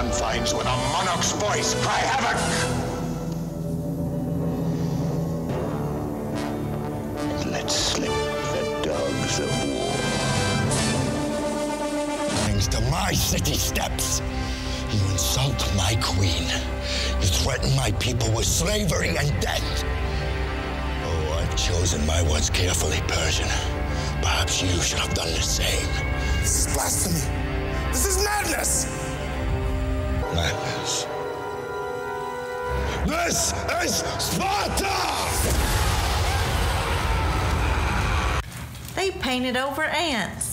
confines with a monarch's voice cry havoc! And let slip the dogs of war. Brings to my city steps. You insult my queen. You threaten my people with slavery and death. Oh, I've chosen my words carefully, Persian. Perhaps you should have done the same. This is blasphemy. This is madness. Madness. This is Sparta! They painted over ants.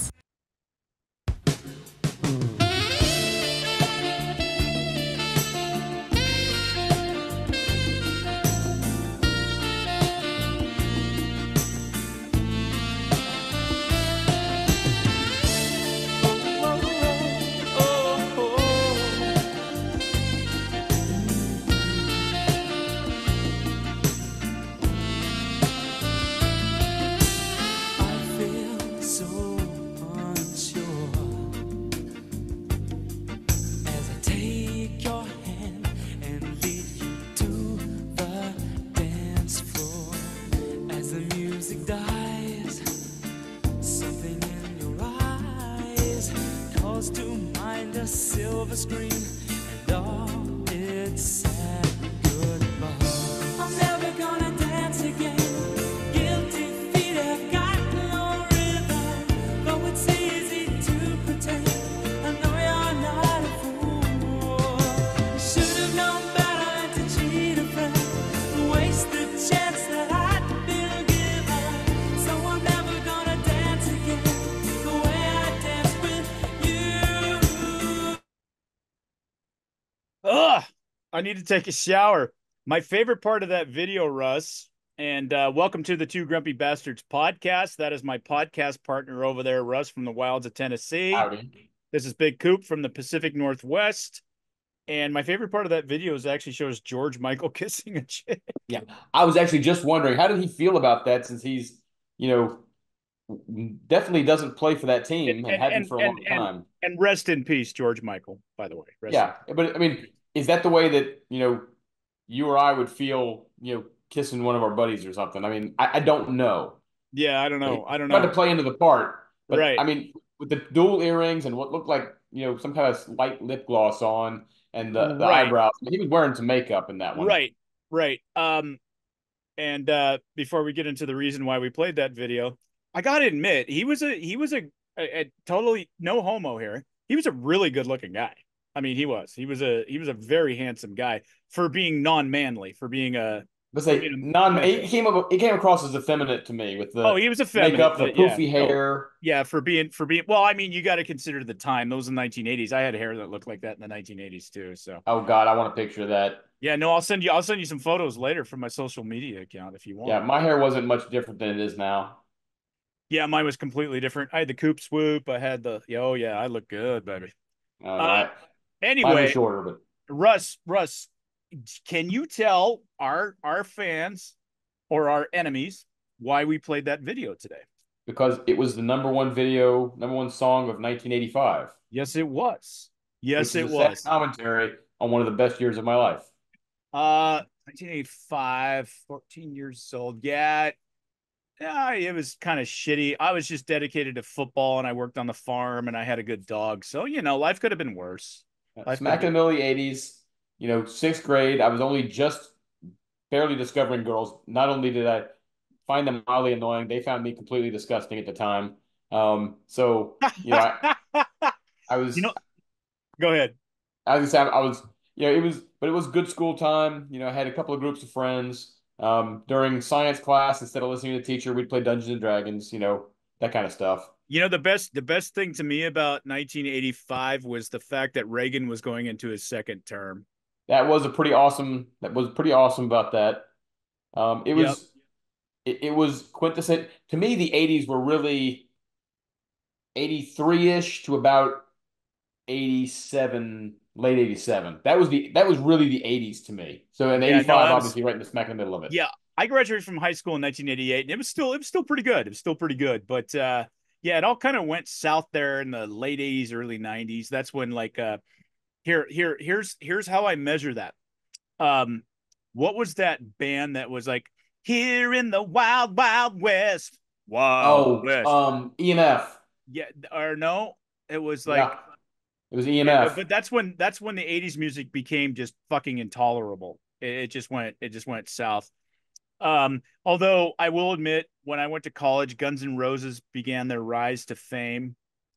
Silver screen and all its sad goodbye. I'm never gonna dance again. Guilty feet have got no rhythm. Though it's easy to pretend, I know you're not a fool. You should have known better to cheat a friend, waste the chance that I'd been given. So I'm never gonna dance again the way I danced with you. Ugh, I need to take a shower. My favorite part of that video, Russ, and welcome to the Two Grumpy Bastards podcast. That is my podcast partner over there, Russ from the wilds of Tennessee. Howdy. This is Big Koop from the Pacific Northwest. And my favorite part of that video is actually shows George Michael kissing a chick. Yeah, I was actually just wondering, how did he feel about that, since he's, definitely doesn't play for that team and hasn't for a long time. And rest in peace, George Michael, by the way. Yeah, but I mean, is that the way that, you or I would feel, kissing one of our buddies or something? I mean, I don't know. Yeah, I don't know. I don't Tried know. to play into the part, but Right. I mean, with the dual earrings and what looked like, some kind of light lip gloss on and the Right. eyebrows. I mean, he was wearing some makeup in that one. Right. And before we get into the reason why we played that video, I gotta admit, he was a totally no homo here. He was a really good looking guy. I mean, he was a very handsome guy for being non-manly, for being a. Let's say he came across as effeminate to me with the he was effeminate, makeup, the poofy hair. Yeah, for being well, I mean, you got to consider the time. Those in the 1980s. I had hair that looked like that in the 1980s too. So. Oh God, I want a picture of that. Yeah, no, I'll send you some photos later from my social media account if you want. Yeah, my hair wasn't much different than it is now. Yeah, mine was completely different. I had the Koop swoop. I had I look good, baby. Anyway, shorter, but Russ, can you tell our fans or our enemies why we played that video today? Because it was the number one song of 1985. Yes, it was. Yes, it was. Commentary on one of the best years of my life. 1985, 14 years old. Yeah, it was kind of shitty. I was just dedicated to football and I worked on the farm and I had a good dog. So, life could have been worse. Smack in the middle of the 80s, sixth grade. I was only just barely discovering girls. Not only did I find them mildly annoying, they found me completely disgusting at the time. I was. Go ahead. I was. It was good school time. I had a couple of groups of friends. During science class, instead of listening to the teacher, we'd play Dungeons and Dragons. That kind of stuff. The best thing to me about 1985 was the fact that Reagan was going into his second term. That was pretty awesome about that. It was quintessential. To me, the 80s were really 83-ish to about 87, late 87. That was really the 80s to me. So in 85, obviously right in the smack in the middle of it. Yeah. I graduated from high school in 1988 and it was still pretty good. It was still pretty good. But it all kind of went south there in the late 80s, early 90s. That's when Here's how I measure that. Um, what was that band that was like here in the wild, wild west? Wild Oh, West. EMF. Yeah, or no, it was Yeah, like it was yeah, EMF. but that's when the 80s music became just fucking intolerable. It just went south. Although I will admit, when I went to college, Guns N' Roses began their rise to fame.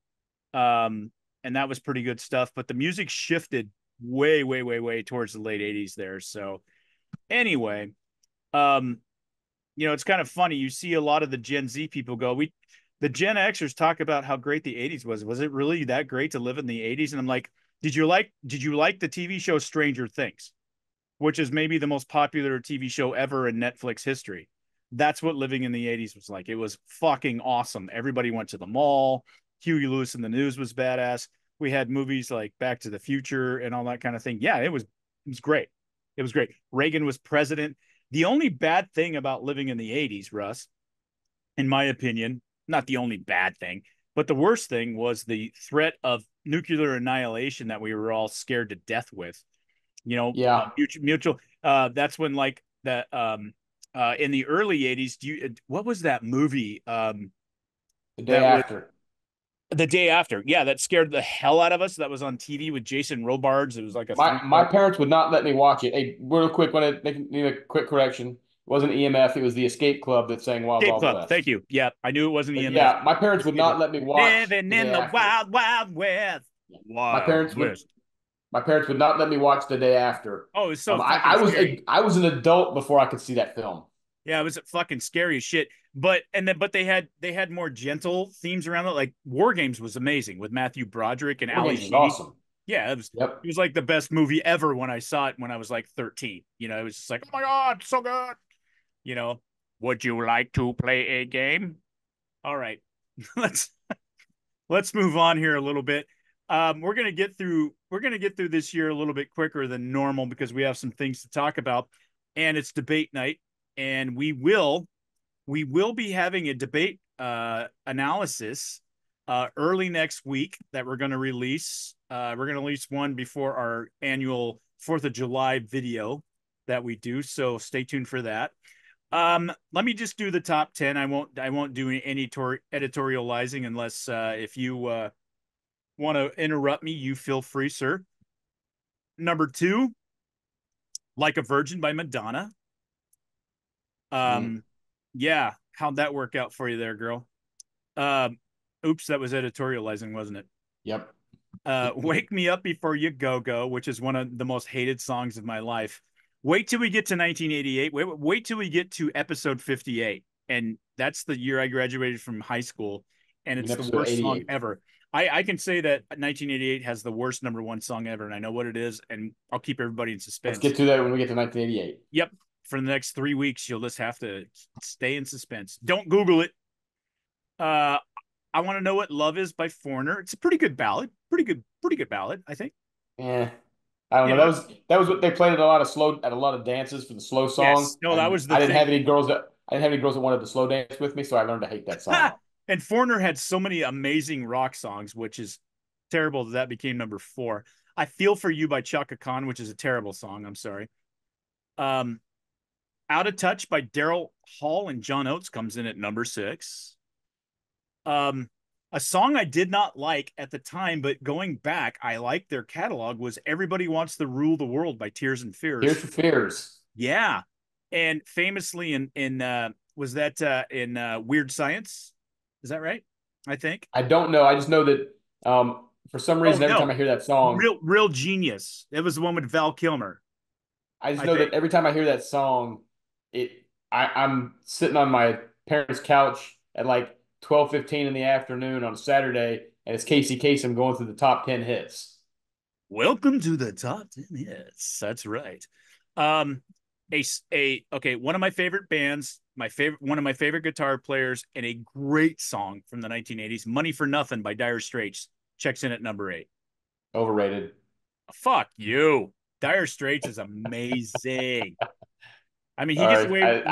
Um, and that was pretty good stuff, but the music shifted way, way, way, way towards the late 80s there. So anyway, um, it's kind of funny. You see a lot of the Gen Z people go, the Gen Xers talk about how great the 80s was. Was it really that great to live in the 80s? And I'm like, did you like the TV show Stranger Things, which is maybe the most popular TV show ever in Netflix history? That's what living in the 80s was like. It was fucking awesome. Everybody went to the mall. Huey Lewis and the News was badass. We had movies like Back to the Future and all that kind of thing. Yeah, it was great. It was great. Reagan was president. The only bad thing about living in the 80s, Russ, in my opinion, not the only bad thing, but the worst thing was the threat of nuclear annihilation that we were all scared to death with. Yeah, Mutual. That's when like that in the early 80s. What was that movie? the day That was after. The Day After. Yeah, that scared the hell out of us. That was on TV with Jason Robards. It was like a My three my part. parents would not let me watch it. Hey, real quick, want to need a quick correction. It wasn't EMF. It was the Escape Club that sang Wild Escape Wild Club. Thank West. you. Yeah, I knew it wasn't But EMF. yeah, my parents would Escape not Club. let me watch Living the in day the after. wild, wild west. My Wild parents would West. my parents would not let me watch the day after. Oh, it's so I, fucking I was scary. I was an adult before I could see that film. Yeah, it was fucking scary as shit. But they had more gentle themes around it. Like War Games was amazing with Matthew Broderick and War Ali Games was Sheedy. awesome. Yeah, it was Yep. it was like the best movie ever when I saw it when I was like 13. It was just like, oh my God, so good. You know, would you like to play a game? All right. let's let's move on here a little bit. We're gonna get through this year a little bit quicker than normal because we have some things to talk about, and it's debate night, and we will be having a debate analysis early next week that we're going to release. We're going to release one before our annual 4th of July video that we do. So stay tuned for that. Let me just do the top 10. I won't do any editorializing unless if you want to interrupt me, you feel free, sir. Number 2, Like a Virgin by Madonna. Mm, Um, yeah, how'd that work out for you there, girl? Um, Oops, that was editorializing, wasn't it? yep. Wake Me Up Before You Go Go, which is one of the most hated songs of my life. Wait till we get to 1988. Wait till we get to episode 58. And that's the year I graduated from high school. And In it's the episode worst song 88. ever. I can say that 1988 has the worst number one song ever. And I know what it is. And I'll keep everybody in Let's suspense. get to that when we get to 1988. Yep. For the next 3 weeks, you'll just have to stay in suspense. Don't Google it. Uh, I Want to Know What Love Is by Foreigner. It's a pretty good ballad. Pretty good ballad, I think. Yeah. I don't You know. know, That was what they played at a lot of dances for the slow song, yes. No, that and was the thing. I didn't have any girls that wanted to slow dance with me, so I learned to hate that song. And Foreigner had so many amazing rock songs, which is terrible that became number 4. I Feel For You by Chaka Khan, which is a terrible song. I'm sorry. Um, Out of Touch by Daryl Hall and John Oates comes in at number 6. Um, a song I did not like at the time, but going back, I liked their catalog was Everybody Wants to Rule the World by Tears and Tears Fears. for Fears. Yeah. And famously in was that in Weird Science? Is that right? I think. I don't know. I just know that for some Oh reason, every time no. I hear that song, Real Genius. It was the one with Val Kilmer, I just I know think. that every time I hear that song, I'm sitting on my parents' couch at like 12:15 in the afternoon on a Saturday, and it's Casey Kasem going through the top 10 hits. Welcome to the top 10 hits. That's right. Um okay, one of my favorite bands, one of my favorite guitar players, and a great song from the 1980s, Money for Nothing by Dire Straits, checks in at number 8. Overrated. Fuck you. Dire Straits is amazing. I mean, All right.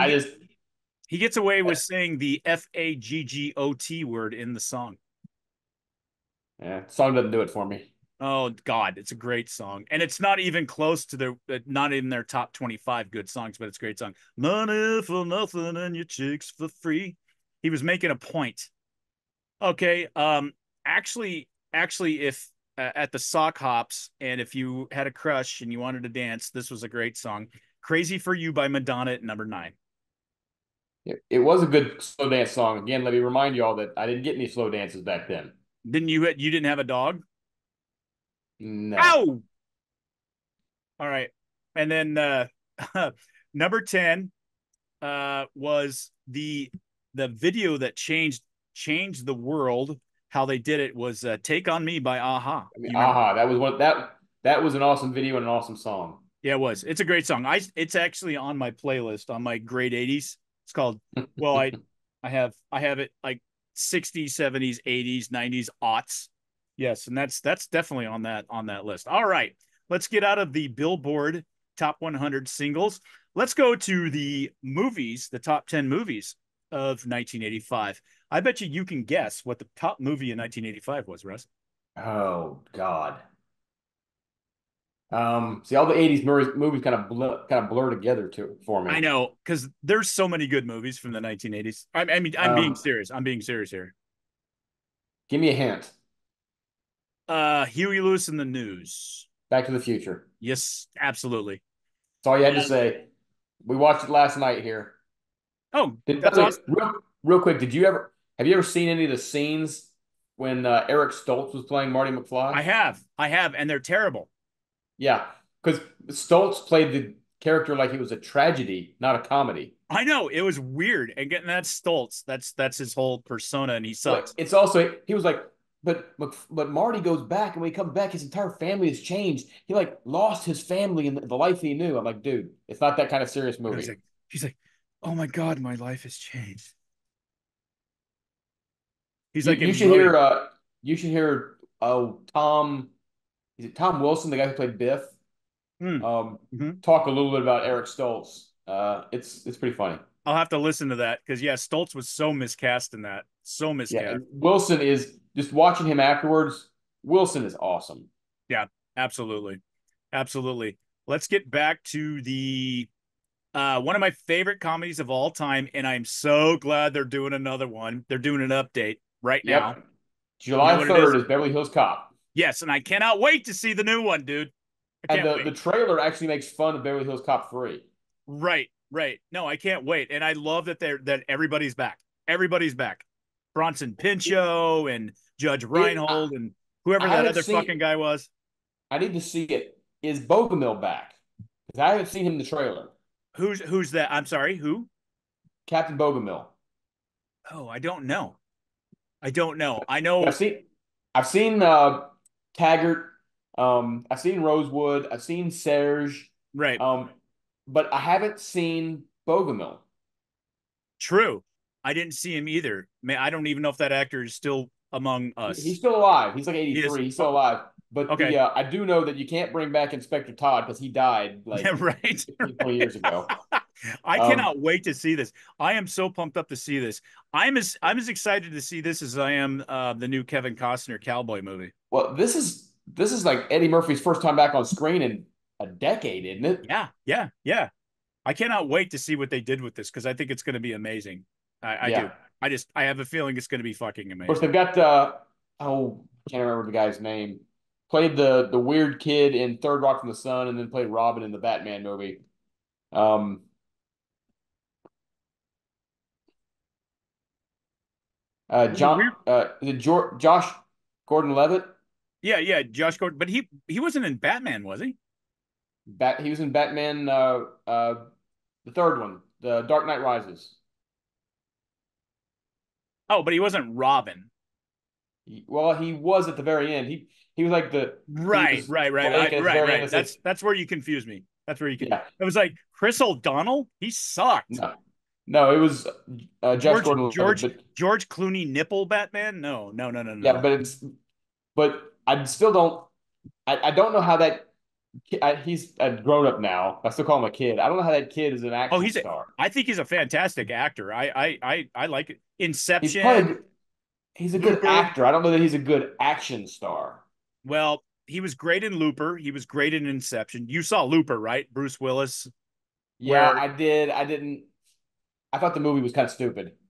he gets away with saying the FAGGOT word in the song. Yeah, song doesn't do it for me. Oh God, it's a great song, and it's not even close to not in their top 25 good songs, but it's a great song. Money for nothing and your chicks for free. He was making a point. Okay, actually, if at the sock hops, and if you had a crush and you wanted to dance, this was a great song. "Crazy for You" by Madonna at number 9. It was a good slow dance song. Again, let me remind you all that I didn't get any slow dances back then. Didn't you didn't have a dog? No. Ow! All right. And then number 10 was the video that changed the world. How they did it was "Take on Me" by Aha. I mean, Aha, that was that was an awesome video and an awesome song. Yeah, it was. It's a great song. It's actually on my playlist on my great 80s. It's called, well, I have it like 60s, 70s, 80s, 90s, aughts. Yes, and that's definitely on that list. All right. Let's get out of the Billboard Top 100 singles. Let's go to the movies, the top 10 movies of 1985. I bet you can guess what the top movie in 1985 was, Russ. Oh God. See, all the '80s movies kind of blur together for me. I know, because there's so many good movies from the 1980s. I mean, I'm being serious. I'm being serious here. Give me a hint. Huey Lewis and the News. Back to the Future. Yes, absolutely. That's all you had to say. We watched it last night here. Oh, that's awesome. Real quick, have you ever seen any of the scenes when Eric Stoltz was playing Marty McFly? I have, and they're terrible. Yeah, because Stoltz played the character like it was a tragedy, not a comedy. I know, it was weird, and getting that Stoltz, that's his whole persona, and he sucks. It's also he was like, but Marty goes back, and when he comes back, his entire family has changed. He like lost his family and the life he knew. I'm like, dude, it's not that kind of serious movie. He's like, oh my God, my life has changed. He's you should hear Tom. Is it Tom Wilson, the guy who played Biff? Talk a little bit about Eric Stoltz. It's pretty funny. I'll have to listen to that because Stoltz was so miscast in that. So miscast. Yeah, Wilson is just watching him afterwards. Wilson is awesome. Yeah, absolutely. Absolutely. Let's get back to the one of my favorite comedies of all time, and I'm so glad they're doing another one. They're doing an update right now. July 3rd is Beverly Hills Cop. Yes, and I cannot wait to see the new one, dude. And the trailer actually makes fun of Beverly Hills Cop 3. Right. No, I can't wait. And I love that everybody's back. Everybody's back. Bronson Pinchot and Judge Reinhold and whoever that other fucking guy was. I need to see it. Is Bogomil back? Because I haven't seen him in the trailer. Who's that? I'm sorry, who? Captain Bogomil. Oh, I don't know. I know. I've seen Taggart. I've seen Rosewood. I've seen Serge. Right. But I haven't seen Bogomil. True. I didn't see him either. Man, I don't even know if that actor is still among us. He's still alive. He's like 83. He's still alive. But okay. I do know that you can't bring back Inspector Todd because he died like 20 years ago. I cannot wait to see this. I am so pumped up to see this. I'm as excited to see this as I am the new Kevin Costner cowboy movie. Well, this is like Eddie Murphy's first time back on screen in a decade, isn't it? Yeah. I cannot wait to see what they did with this because I think it's going to be amazing. I do. I have a feeling it's going to be fucking amazing. Of course, they've got I can't remember the guy's name. Played the weird kid in Third Rock from the Sun, and then played Robin in the Batman movie. Josh Gordon-Levitt? Yeah, Josh Gordon, but he wasn't in Batman, was he? He was in Batman, the third one, The Dark Knight Rises. Oh, but he wasn't Robin. Well, he was at the very end. He was like the right. That's where you confuse me. That's where you can. Yeah. It was like Chris O'Donnell. He sucked. No, it was Josh Gordon-Levitt. George Clooney nipple Batman. No. Yeah, but I still don't. I don't know how that. He's a grown up now. I still call him a kid. I don't know how that kid is an action star. I think he's a fantastic actor. I like it. Inception. He's a good actor. I don't know that he's a good action star. Well, he was great in Looper. He was great in Inception. You saw Looper, right? Bruce Willis. Yeah, Where I did. I didn't. I thought the movie was kind of stupid. It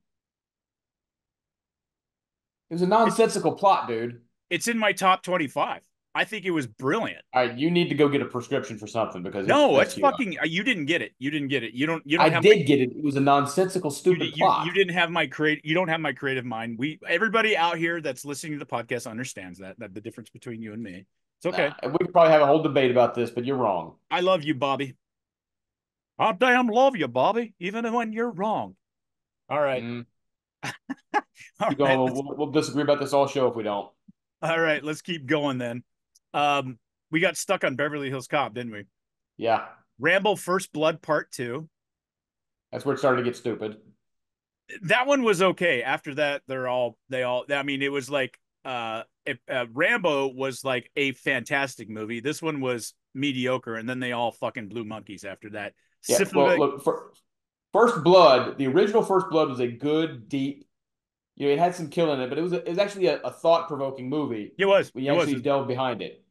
was a it, nonsensical plot, dude. it's in my top 25. I think it was brilliant. All right, you need to go get a prescription for something because it's No, it's messed you up. fucking. You didn't get it. You didn't get it. You I don't have my. did get it. It was a nonsensical, stupid You plot. didn't have my create. You don't have my creative mind. Everybody out here that's listening to the podcast understands that the difference between you and me. It's okay. We could probably have a whole debate about this, but you're wrong. I love you, Bobby. I damn love you, Bobby, even when you're wrong. All right. Mm. All Keep right. going. We'll disagree about this all show if we don't. All right. Let's keep going then. We got stuck on Beverly Hills Cop, didn't we? Yeah, Rambo First Blood Part 2. that's where it started to get stupid. That one was okay. After that, I mean, it was like Rambo was like a fantastic movie. This one was mediocre, and then they all fucking blew monkeys after that. Yeah, well, look, for First Blood, the original First Blood was a good, deep. It had some killing in it, but it was actually a thought-provoking movie. It was. When you actually delved behind it.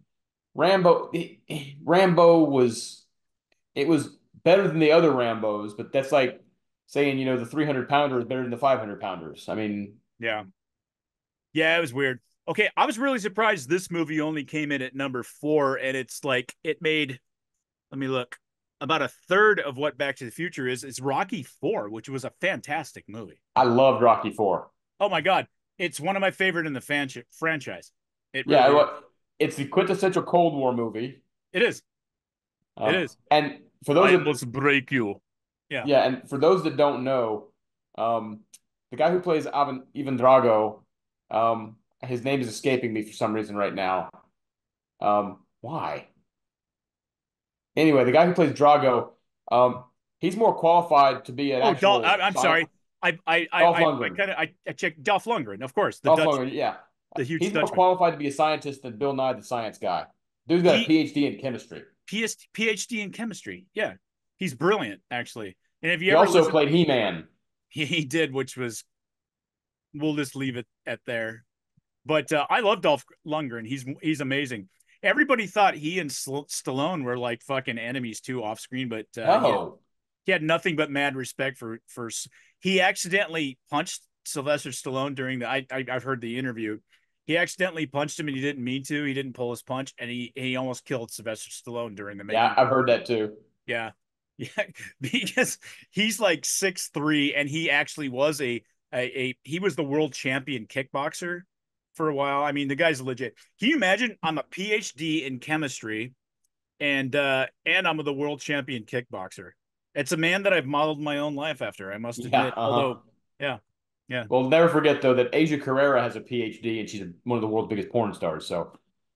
Rambo was better than the other Rambos, but that's like saying, the 300-pounder is better than the 500-pounders. I mean, yeah, it was weird. Okay, I was really surprised this movie only came in at number 4, and it's like it made. Let me look. About a third of what Back to the Future is. It's Rocky 4, which was a fantastic movie. I loved Rocky 4. Oh my god, it's one of my favorite in the franchise. It really is. It's the quintessential Cold War movie. It is. It is. And for those I must break you. Yeah. Yeah, and for those that don't know, the guy who plays Ivan Drago, his name is escaping me for some reason right now. Why? Anyway, the guy who plays Drago, he's more qualified to be an actual. I'm sorry. I checked Dolph Lundgren, of course. Dolph Lundgren, yeah. The huge He's more Dutchman. qualified to be a scientist than Bill Nye the Science Guy. Dude's got a PhD in chemistry. PhD in chemistry. Yeah. He's brilliant, actually. And if you He also played He-Man. He did, which was, we'll just leave it at there. But I love Dolph Lundgren. He's amazing. Everybody thought he and Stallone were like fucking enemies too off screen, but he had nothing but mad respect for. He accidentally punched Sylvester Stallone during the. I've heard the interview. He accidentally punched him and he didn't mean to. He didn't pull his punch, and he almost killed Sylvester Stallone during the making. Yeah, I've heard that too. Yeah, because he's like 6'3", and he actually was he was the world champion kickboxer for a while. I mean, the guy's legit. Can you imagine? I'm a PhD in chemistry, and I'm the world champion kickboxer. It's a man that I've modeled my own life after, I must admit. Although, yeah. Well, never forget though that Asia Carrera has a PhD and she's one of the world's biggest porn stars. So,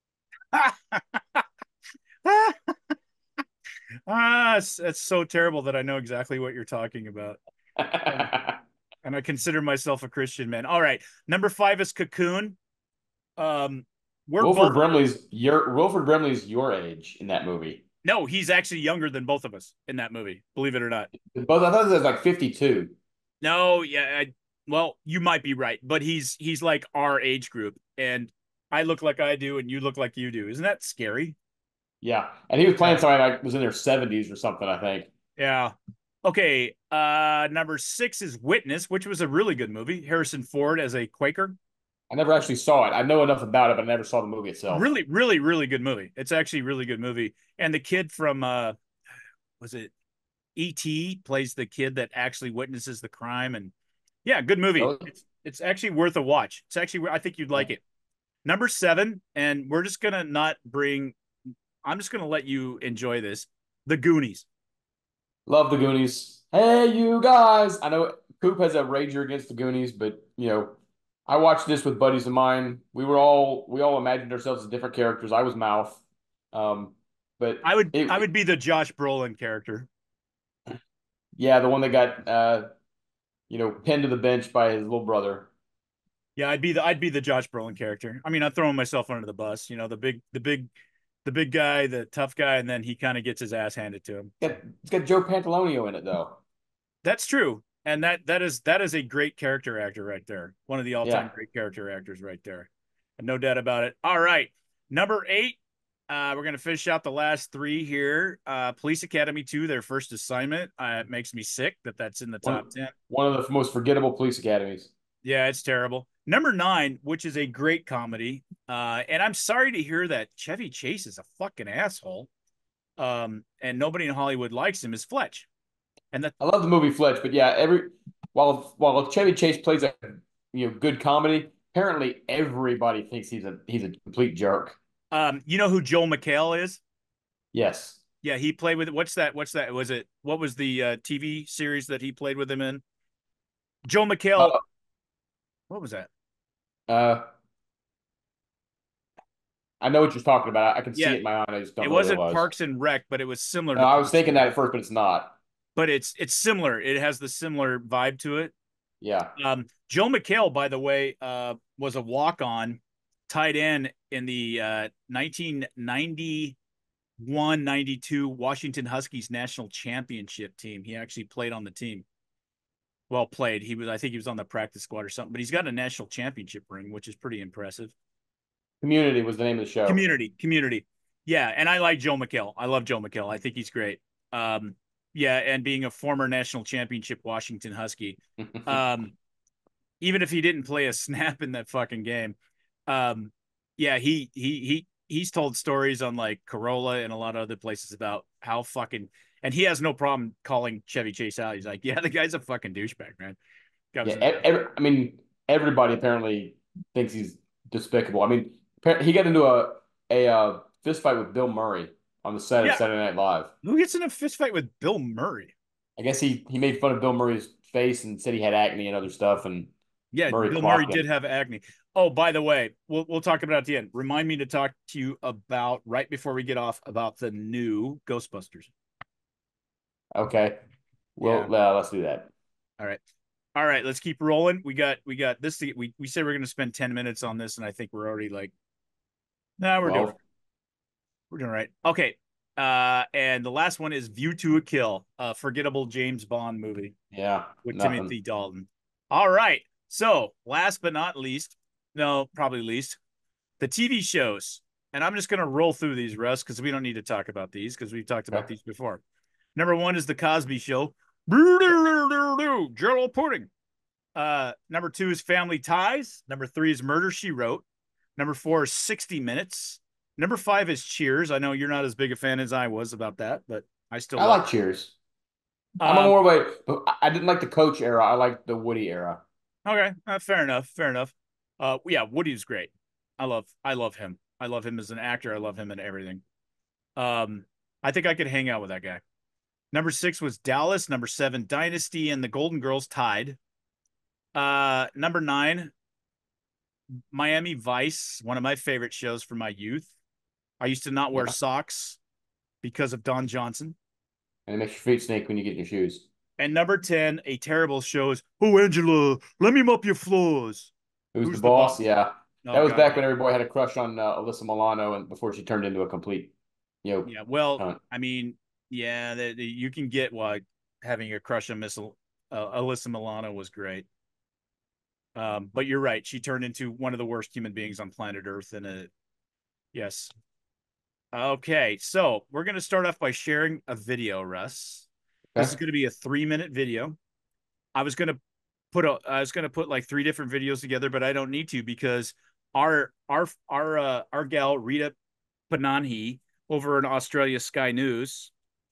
it's so terrible that I know exactly what you're talking about. And I consider myself a Christian man. All right, number 5 is Cocoon. Wilford Brimley's your age in that movie. No, he's actually younger than both of us in that movie, believe it or not. Both, I thought it was like 52. No, yeah, well, you might be right, but he's like our age group, and I look like I do, and you look like you do. Isn't that scary? Yeah, and he was playing somebody like was in their 70s or something, I think. Yeah. Okay. Number 6 is Witness, which was a really good movie. Harrison Ford as a Quaker. I never actually saw it. I know enough about it, but I never saw the movie itself. Really, really, really good movie. It's actually a really good movie. And the kid from was it E.T. plays the kid that actually witnesses the crime, and yeah, good movie. Really? It's actually worth a watch. It's actually, I think you'd like it. Number 7, and we're just gonna not bring. I'm just gonna let you enjoy this. The Goonies. Love the Goonies. Hey, you guys! I know Koop has a rager against the Goonies, but I watched this with buddies of mine. We all imagined ourselves as different characters. I was Mouth, but I would be the Josh Brolin character. Yeah, the one that got pinned to the bench by his little brother. Yeah, I'd be the Josh Brolin character. I mean, I'm throwing myself under the bus. The big guy, the tough guy, and then he kind of gets his ass handed to him. It's got Joe Pantalonio in it though. That's true. And that is a great character actor right there. One of the all-time great character actors right there. And no doubt about it. All right. Number 8, We're going to finish out the last three here. Police Academy 2, their first assignment. It makes me sick that that's in the top 10. One of the most forgettable police academies. Yeah, it's terrible. Number 9, which is a great comedy. And I'm sorry to hear that Chevy Chase is a fucking asshole. And nobody in Hollywood likes him, is Fletch. And I love the movie Fletch, but yeah, while Chevy Chase plays a good comedy, apparently everybody thinks he's a complete jerk. You know who Joel McHale is? Yes. Yeah, he played with what's that? What was the TV series that he played with him in? Joel McHale. What was that? I know what you're talking about. I can see it in my eyes. I just don't know what it wasn't was. Parks and Rec, but it was similar. No, I was thinking that at first, but it's not. But it's similar. It has the similar vibe to it. Yeah. Joe McHale, by the way, was a walk-on tight end in the 1991-92 Washington Huskies national championship team. He actually played on the team. Well played. I think he was on the practice squad or something, but he's got a national championship ring, which is pretty impressive. Community was the name of the show. Community. Yeah, and I like Joe McHale. I love Joe McHale. I think he's great. Yeah, and being a former national championship Washington Husky, even if he didn't play a snap in that fucking game, yeah, he's told stories on like Corolla and a lot of other places about how fucking, and he has no problem calling Chevy Chase out. He's like, yeah, the guy's a fucking douchebag, man. I mean, everybody apparently thinks he's despicable. I mean, he got into a fist fight with Bill Murray on the set of Saturday Night Live. Who gets in a fist fight with Bill Murray? I guess he made fun of Bill Murray's face and said he had acne and other stuff. And yeah, Bill Murray did have acne. Oh, by the way, we'll talk about it at the end. Remind me to talk to you about, right before we get off, about the new Ghostbusters. Okay. Well, let's do that. All right. Let's keep rolling. We got this. We said we're going to spend 10 minutes on this, and I think we're already like, we're doing right. Okay. And the last one is View to a Kill, a forgettable James Bond movie. Yeah. With Timothy Dalton. All right. So last but not least, probably least, the TV shows. And I'm just going to roll through these, Russ, because we don't need to talk about these because we've talked about these before. Number 1 is The Cosby Show. Gerald Pudding. Number 2 is Family Ties. Number 3 is Murder, She Wrote. Number 4 is 60 Minutes. Number 5 is Cheers. I know you're not as big a fan as I was about that, but I like Cheers. I'm more like, I didn't like the Coach era. I like the Woody era. Okay, fair enough. Yeah, Woody's great. I love him. I love him as an actor. I love him in everything. I think I could hang out with that guy. Number 6 was Dallas. Number 7, Dynasty, and the Golden Girls tied. Number 9, Miami Vice, one of my favorite shows from my youth. I used to not wear socks because of Don Johnson. And it makes your feet snake when you get your shoes. And number 10, a terrible show is, Oh, Angela, let me mop your floors. Who's the boss? Yeah. That was back when every boy had a crush on Alyssa Milano, and before she turned into a complete, Yeah, well, I mean, yeah, you can get why having a crush on Alyssa Milano was great. But you're right. She turned into one of the worst human beings on planet Earth. Yes. Okay. So we're going to start off by sharing a video, Russ. Okay. This is going to be a 3-minute video. I was going to put like 3 different videos together, but I don't need to because our gal, Rita Panahi over in Australia Sky News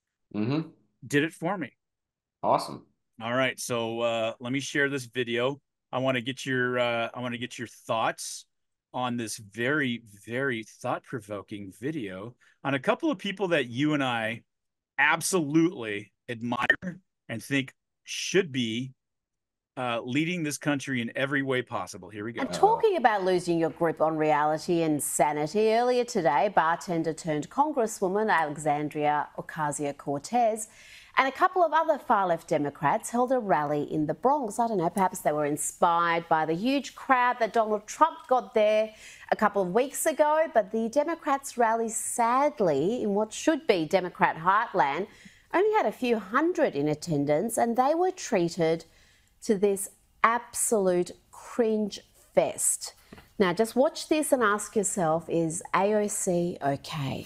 did it for me. Awesome. All right. So let me share this video. I want to get your thoughts on this very, very thought-provoking video on a couple of people that you and I absolutely admire and think should be leading this country in every way possible. Here we go. And talking about losing your grip on reality and sanity, earlier today, bartender turned Congresswoman Alexandria Ocasio-Cortez and a couple of other far-left Democrats held a rally in the Bronx. I don't know, perhaps they were inspired by the huge crowd that Donald Trump got there a couple of weeks ago. But the Democrats' rally, sadly, in what should be Democrat heartland, only had a few hundred in attendance, and they were treated to this absolute cringe fest. Now, just watch this and ask yourself, is AOC okay?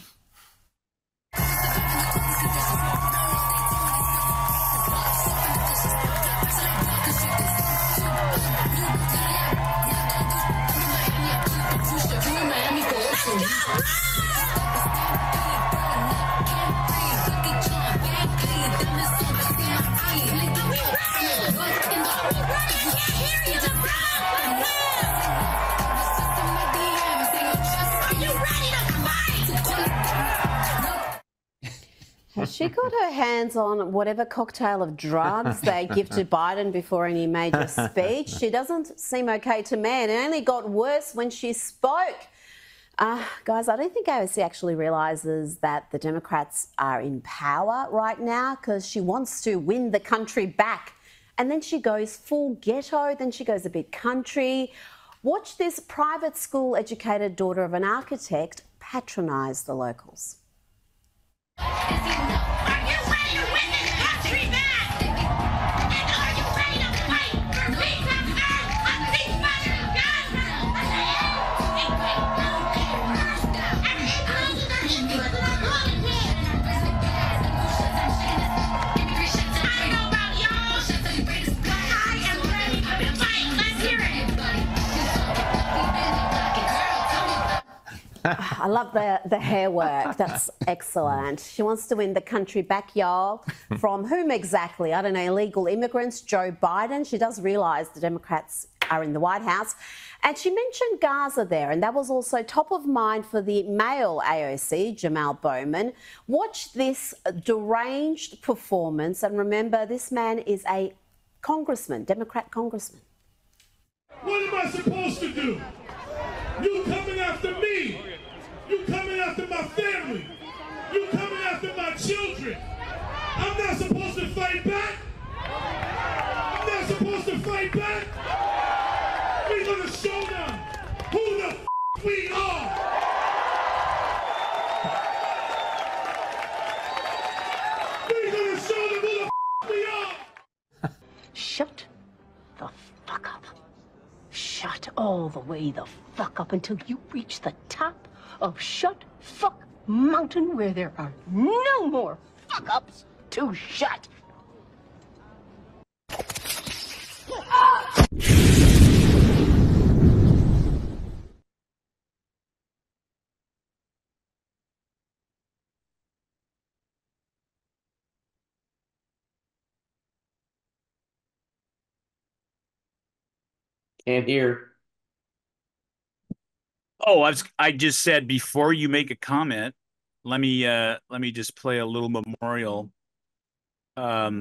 Has she got her hands on whatever cocktail of drugs they give to Biden before any major speech? She doesn't seem okay to me, and it only got worse when she spoke. Guys, I don't think AOC actually realises that the Democrats are in power right now, because she wants to win the country back. And then she goes full ghetto, then she goes a bit country. Watch this private school educated daughter of an architect patronise the locals. Are you ready to win this country back? And are you ready to fight for peace on earth, a ceasefire in Gaza? I don't know about y'all, but I am ready to fight. Let's hear it. I love the hair work. That's excellent. She wants to win the country back, y'all. From whom exactly? I don't know, illegal immigrants, Joe Biden. She does realise the Democrats are in the White House. And she mentioned Gaza there, and that was also top of mind for the male AOC, Jamaal Bowman. Watch this deranged performance, and remember, this man is a congressman, Democrat congressman. What am I supposed to do? You coming after me. You coming after my family. You coming after my children. I'm not supposed to fight back. I'm not supposed to fight back. We're gonna show them who the we are. We're gonna show them who the we are. Shut the fuck up. Shut all the way the fuck up until you reach the top of Shut Fuck Mountain, where there are no more fuck ups to shut. Can't hear. Oh, I just said, before you make a comment, let me just play a little memorial. Why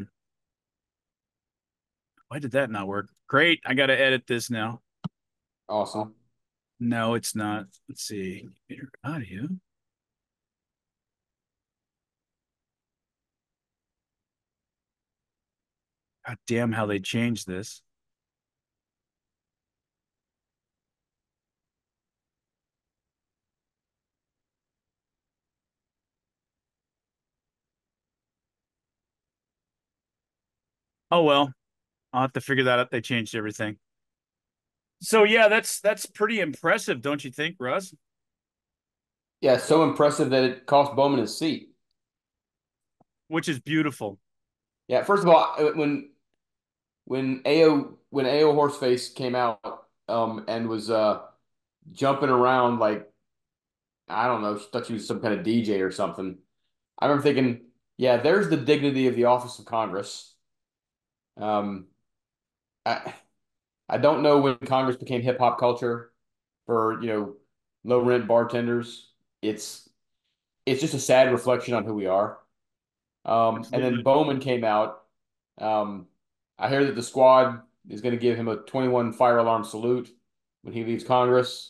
did that not work? Great, I got to edit this now. Awesome. No, it's not. Let's see. Computer audio. God damn, how they changed this. Oh well, I'll have to figure that out. They changed everything. So yeah, that's pretty impressive, don't you think, Russ? Yeah, so impressive that it cost Bowman his seat. Which is beautiful. Yeah, first of all, when AO Horseface came out and was jumping around like, I don't know, she thought she was some kind of DJ or something. I remember thinking, yeah, there's the dignity of the office of Congress. I don't know when Congress became hip hop culture for, low rent bartenders. It's just a sad reflection on who we are. And then Bowman came out. I hear that the squad is going to give him a 21 fire alarm salute when he leaves Congress.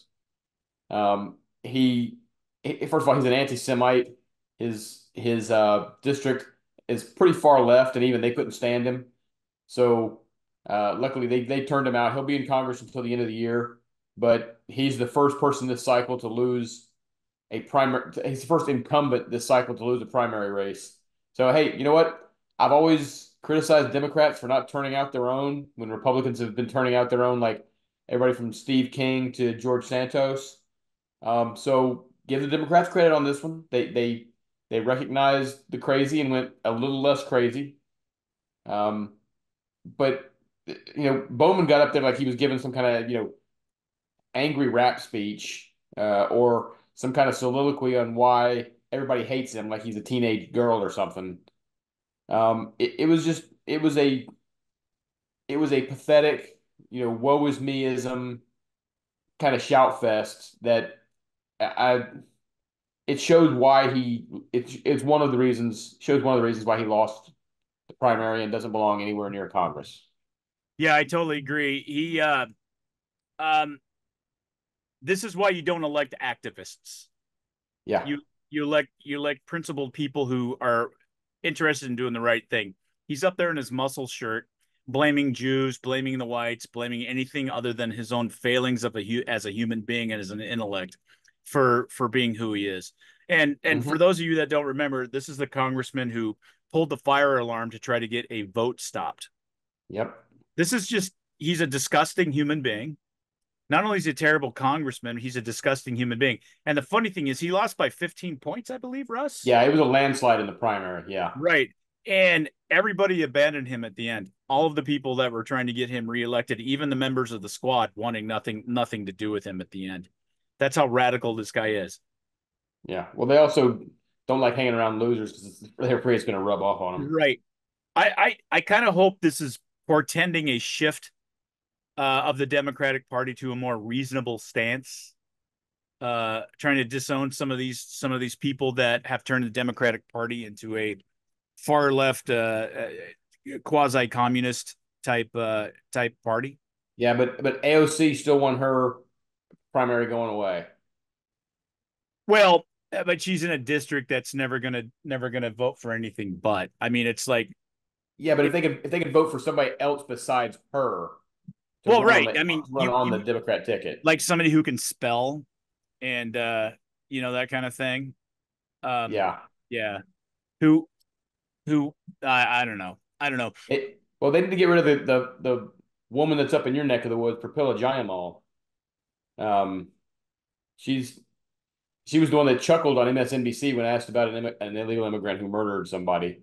He first of all, he's an anti-Semite. His district is pretty far left, and even they couldn't stand him. So luckily they turned him out. He'll be in Congress until the end of the year, but he's the first person this cycle to lose a primary. He's the first incumbent this cycle to lose a primary race. So hey, you know what? I've always criticized Democrats for not turning out their own when Republicans have been turning out their own. Like, everybody from Steve King to George Santos. So give the Democrats credit on this one. They recognized the crazy and went a little less crazy. But Bowman got up there like he was giving some kind of angry rap speech or some kind of soliloquy on why everybody hates him, like he's a teenage girl or something. It was a pathetic, woe is meism kind of shout fest that I it shows why it's one of the reasons why he lost the primary and doesn't belong anywhere near Congress. Yeah, I totally agree. Um, this is why you don't elect activists. Yeah. You elect principled people who are interested in doing the right thing. He's up there in his muscle shirt, blaming Jews, blaming the whites, blaming anything other than his own failings as a human being and as an intellect for being who he is. And for those of you that don't remember, this is the congressman who pulled the fire alarm to try to get a vote stopped. Yep. This is he's a disgusting human being. Not only is he a terrible congressman, he's a disgusting human being. And the funny thing is he lost by 15 points, I believe, Russ? Yeah, it was a landslide in the primary. Yeah. Right. And everybody abandoned him at the end. All of the people that were trying to get him reelected, even the members of the squad, wanting nothing to do with him at the end. That's how radical this guy is. Yeah. Well, they also don't like hanging around losers because they're afraid it's going to rub off on them. Right. I kind of hope this is portending a shift of the Democratic Party to a more reasonable stance, trying to disown some of these people that have turned the Democratic Party into a far left, quasi communist type party. Yeah, but AOC still won her primary going away. Well, but she's in a district that's never gonna vote for anything but. I mean, it's like, yeah, but if they could vote for somebody else besides her, well, right. I mean, run on the Democrat ticket, like somebody who can spell and that kind of thing. Yeah. Who I don't know. Well, they need to get rid of the woman that's up in your neck of the woods, Pramila Jayammal. She was the one that chuckled on MSNBC when asked about an illegal immigrant who murdered somebody.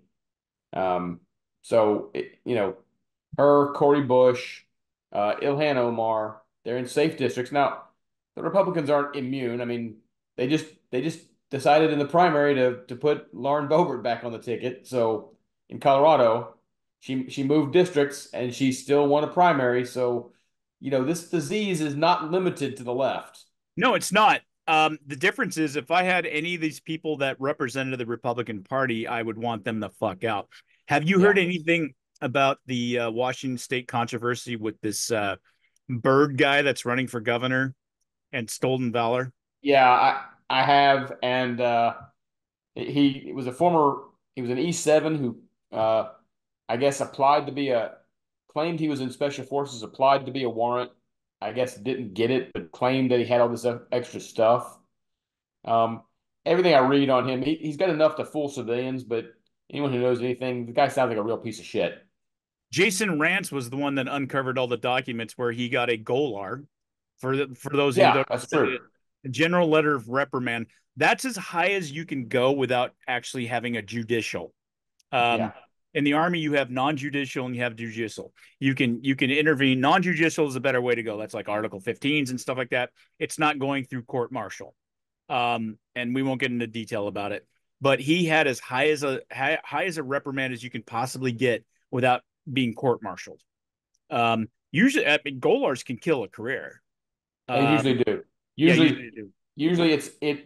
So her, Cori Bush, Ilhan Omar, they're in safe districts. Now, the Republicans aren't immune. I mean, they just decided in the primary to put Lauren Boebert back on the ticket. So in Colorado, she moved districts and she still won a primary. So, this disease is not limited to the left. No, it's not. The difference is if I had any of these people that represented the Republican Party, I would want them the fuck out. Have you heard anything about the Washington State controversy with this Byrd guy that's running for governor and Stolen Valor? Yeah, I have, and he was an E7 who I guess claimed he was in special forces, applied to be a warrant. I guess didn't get it, but claimed that he had all this extra stuff. Everything I read on him, he's got enough to fool civilians, but anyone who knows anything, the guy sounds like a real piece of shit. Jason Rance was the one that uncovered all the documents where he got a GOLAR. For those of you that that's true. A general letter of reprimand. That's as high as you can go without actually having a judicial. In the Army, you have non-judicial and you have judicial. You can intervene. Non-judicial is a better way to go. That's like Article 15s and stuff like that. It's not going through court martial. And we won't get into detail about it. But he had as high as a reprimand as you can possibly get without being court-martialed. Usually, GOLARs can kill a career. They usually do. Usually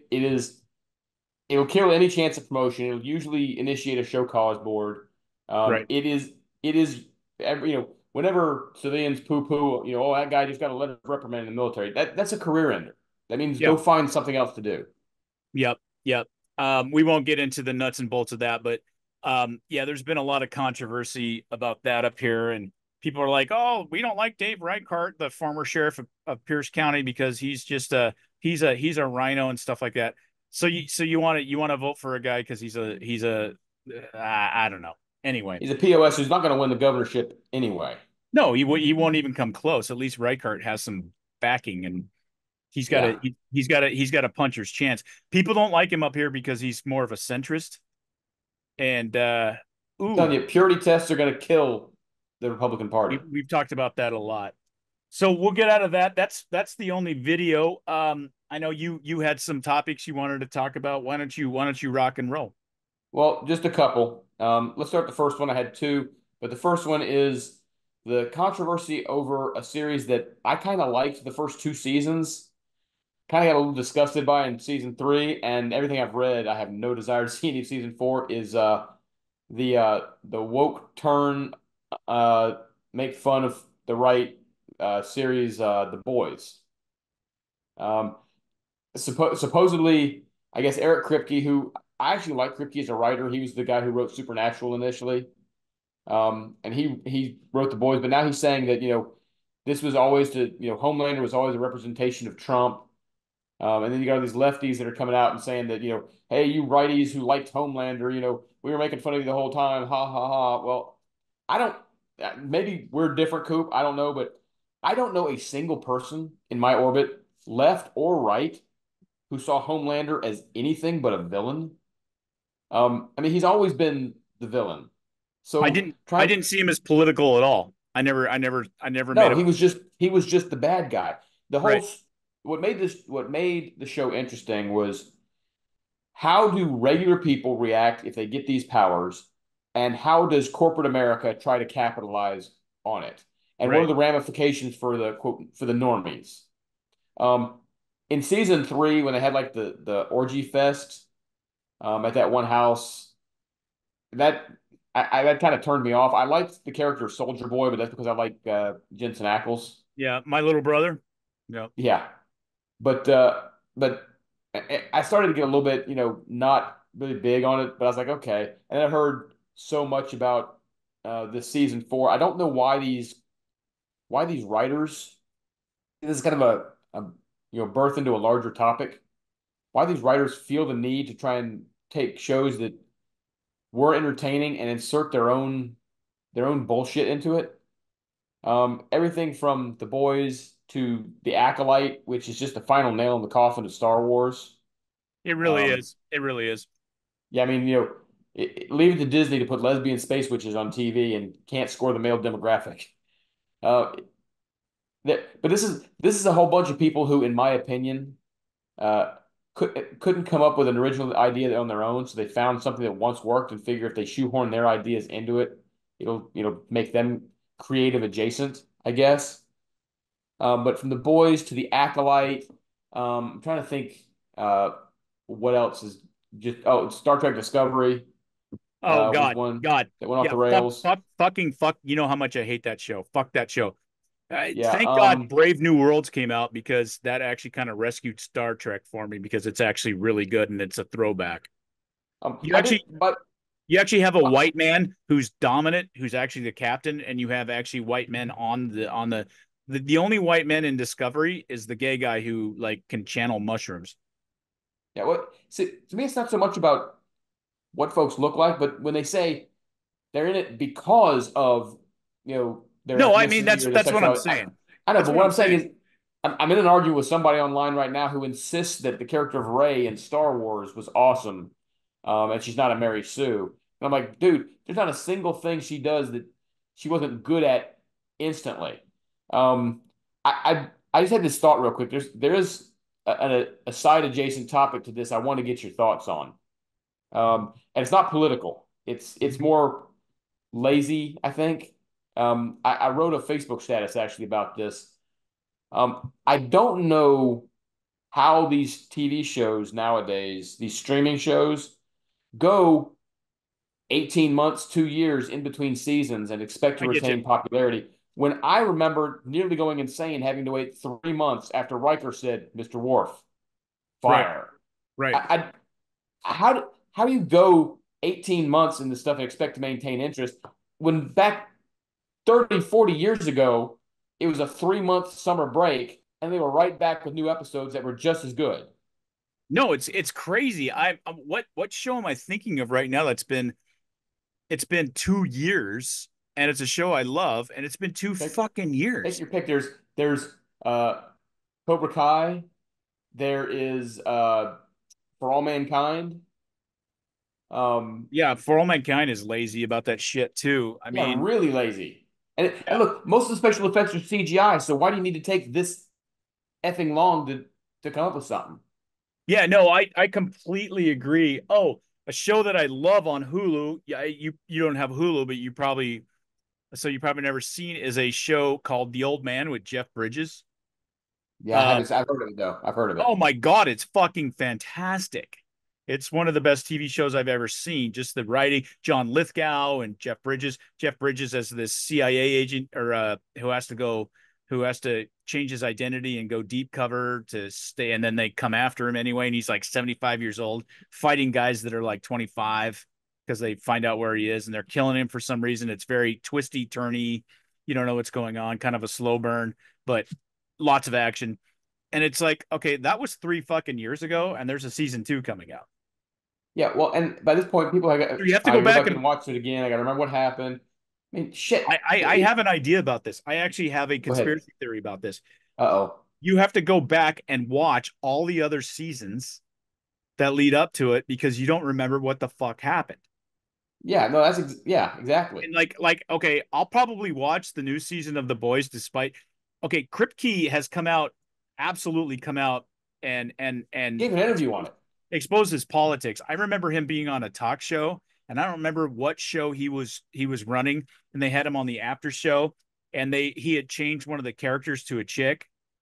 it'll kill any chance of promotion. It'll usually initiate a show cause board. Right. It is whenever civilians poo-poo, oh, that guy just got a letter of reprimand in the military. That's a career ender. That means go find something else to do. Yep. We won't get into the nuts and bolts of that, but there's been a lot of controversy about that up here, and people are like, "Oh, we don't like Dave Reichart, the former sheriff of Pierce County, because he's just he's a rhino and stuff like that." So you want to vote for a guy because he's a I don't know. Anyway, he's a POS who's not going to win the governorship anyway. No, he won't even come close. At least Reichardt has some backing, and he's got Yeah. a he's got a puncher's chance. People don't like him up here because he's more of a centrist. And I'm telling ooh, you, purity tests are going to kill the Republican Party. we've talked about that a lot. So we'll get out of that. That's the only video. I know you had some topics you wanted to talk about. Why don't you rock and roll? Well, just a couple. Let's start the first one. I had two, but the first one is the controversy over a series that I kind of liked the first two seasons. Kind of got a little disgusted by in season three, and everything I've read, I have no desire to see any of season four. Is the woke turn, uh, make fun of the right series, The Boys. Um, supposedly, I guess Eric Kripke, who I actually like Kripke as a writer, he was the guy who wrote Supernatural initially. And he wrote The Boys, but now he's saying that, this was always Homelander was always a representation of Trump. And then you got these lefties that are coming out and saying that, hey, you righties who liked Homelander, we were making fun of you the whole time. Ha ha ha. Well, I don't, maybe we're different, Coop. I don't know, but I don't know a single person in my orbit, left or right, who saw Homelander as anything but a villain. I mean, he's always been the villain. I So didn't I try didn't see him as political at all. I never made no, him he was just the bad guy. The right. whole what made the show interesting was how do regular people react if they get these powers, and how does corporate America try to capitalize on it? And what are Right. the ramifications for the normies? Um, in season three, when they had like the orgy fest at that one house, that that kind of turned me off. I liked the character of Soldier Boy, but that's because I like Jensen Ackles. Yeah, my little brother. Yeah. Yeah, but I started to get a little bit, not really big on it. But I was like, okay. And I heard so much about this season four. I don't know why these writers. This is kind of a birth into a larger topic. Why these writers feel the need to try and take shows that were entertaining and insert their own bullshit into it. Everything from The Boys to The Acolyte, which is just the final nail in the coffin of Star Wars. It really Um, is. It really is. yeah, I mean, leave it to Disney to put lesbian space witches on TV and can't score the male demographic. Uh, but this is a whole bunch of people who, in my opinion, uh, couldn't come up with an original idea on their own, so they found something that once worked and figure if they shoehorn their ideas into it, it'll make them creative adjacent, I guess. But from The Boys to The Acolyte, I'm trying to think what else is just Star Trek Discovery Oh was God, one God. that went off Yeah, the rails. fucking fuck. You know how much I hate that show. Fuck that show. Yeah, Thank God Brave New Worlds came out because that actually kind of rescued Star Trek for me because it's actually really good and it's a throwback. You I did, actually but you actually have a white man who's dominant, who's actually the captain, and you have actually white men on the only white men in Discovery is the gay guy who like can channel mushrooms. yeah, what see, to me it's not so much about what folks look like, but when they say they're in it because of their No, I mean ethnicity that's or their that's what I'm sexuality. saying. I know, That's but what what I'm I'm saying saying. is I'm in an argument with somebody online right now who insists that the character of Rey in Star Wars was awesome, and she's not a Mary Sue. And I'm like, dude, there's not a single thing she does that she wasn't good at instantly. Um, I just had this thought real quick. There is a side adjacent topic to this I want to get your thoughts on. And it's not political. It's more lazy, I think. I wrote a Facebook status actually about this. I don't know how these TV shows nowadays, these streaming shows, go 18 months, 2 years in between seasons and expect to I get you. retain popularity. When I remember nearly going insane having to wait 3 months after Riker said, Mr. Worf, Right, fire. right. I, how do you go 18 months in this stuff and expect to maintain interest when back 30, 40 years ago, it was a 3 month summer break and they were right back with new episodes that were just as good. No, it's crazy. What show am I thinking of right now that's been it's been 2 years and it's a show I love, and it's been two fucking Take years. your pick. There's Cobra Kai. There is For All Mankind. Yeah, For All Mankind is lazy about that shit too. I Yeah, mean, really lazy. And yeah, look, most of the special effects are CGI, so why do you need to take this effing long to come up with something? yeah, no, I completely agree. Oh, a show that I love on Hulu. Yeah, you don't have Hulu, but you probably never seen is a show called The Old Man with Jeff Bridges. Yeah, I Uh, haven't. I've heard of it though. I've heard of it. oh my God, it's fucking fantastic. It's one of the best TV shows I've ever seen. Just the writing, John Lithgow and Jeff Bridges. Jeff Bridges as this CIA agent or who has to change his identity and go deep cover to stay, and then they come after him anyway. And he's like 75 years old, fighting guys that are like 25 because they find out where he is and they're killing him for some reason. It's very twisty, turny. You don't know what's going on, kind of a slow burn, but lots of action. And it's like, okay, that was 3 fucking years ago, and there's a season 2 coming out. Yeah, well, and by this point, people have So you have to I go go back back and and watch it again. I got to remember what happened. I mean, shit. I have an idea about this. I actually have a Go ahead. conspiracy theory about this. Uh-oh. You have to go back and watch all the other seasons that lead up to it because you don't remember what the fuck happened. Yeah, no, yeah, exactly. And okay, I'll probably watch the new season of The Boys despite okay, Kripke has come out, absolutely come out and Gave an interview on it. exposes politics. I remember him being on a talk show, and I don't remember what show he was running, and they had him on the after show, and he had changed one of the characters to a chick,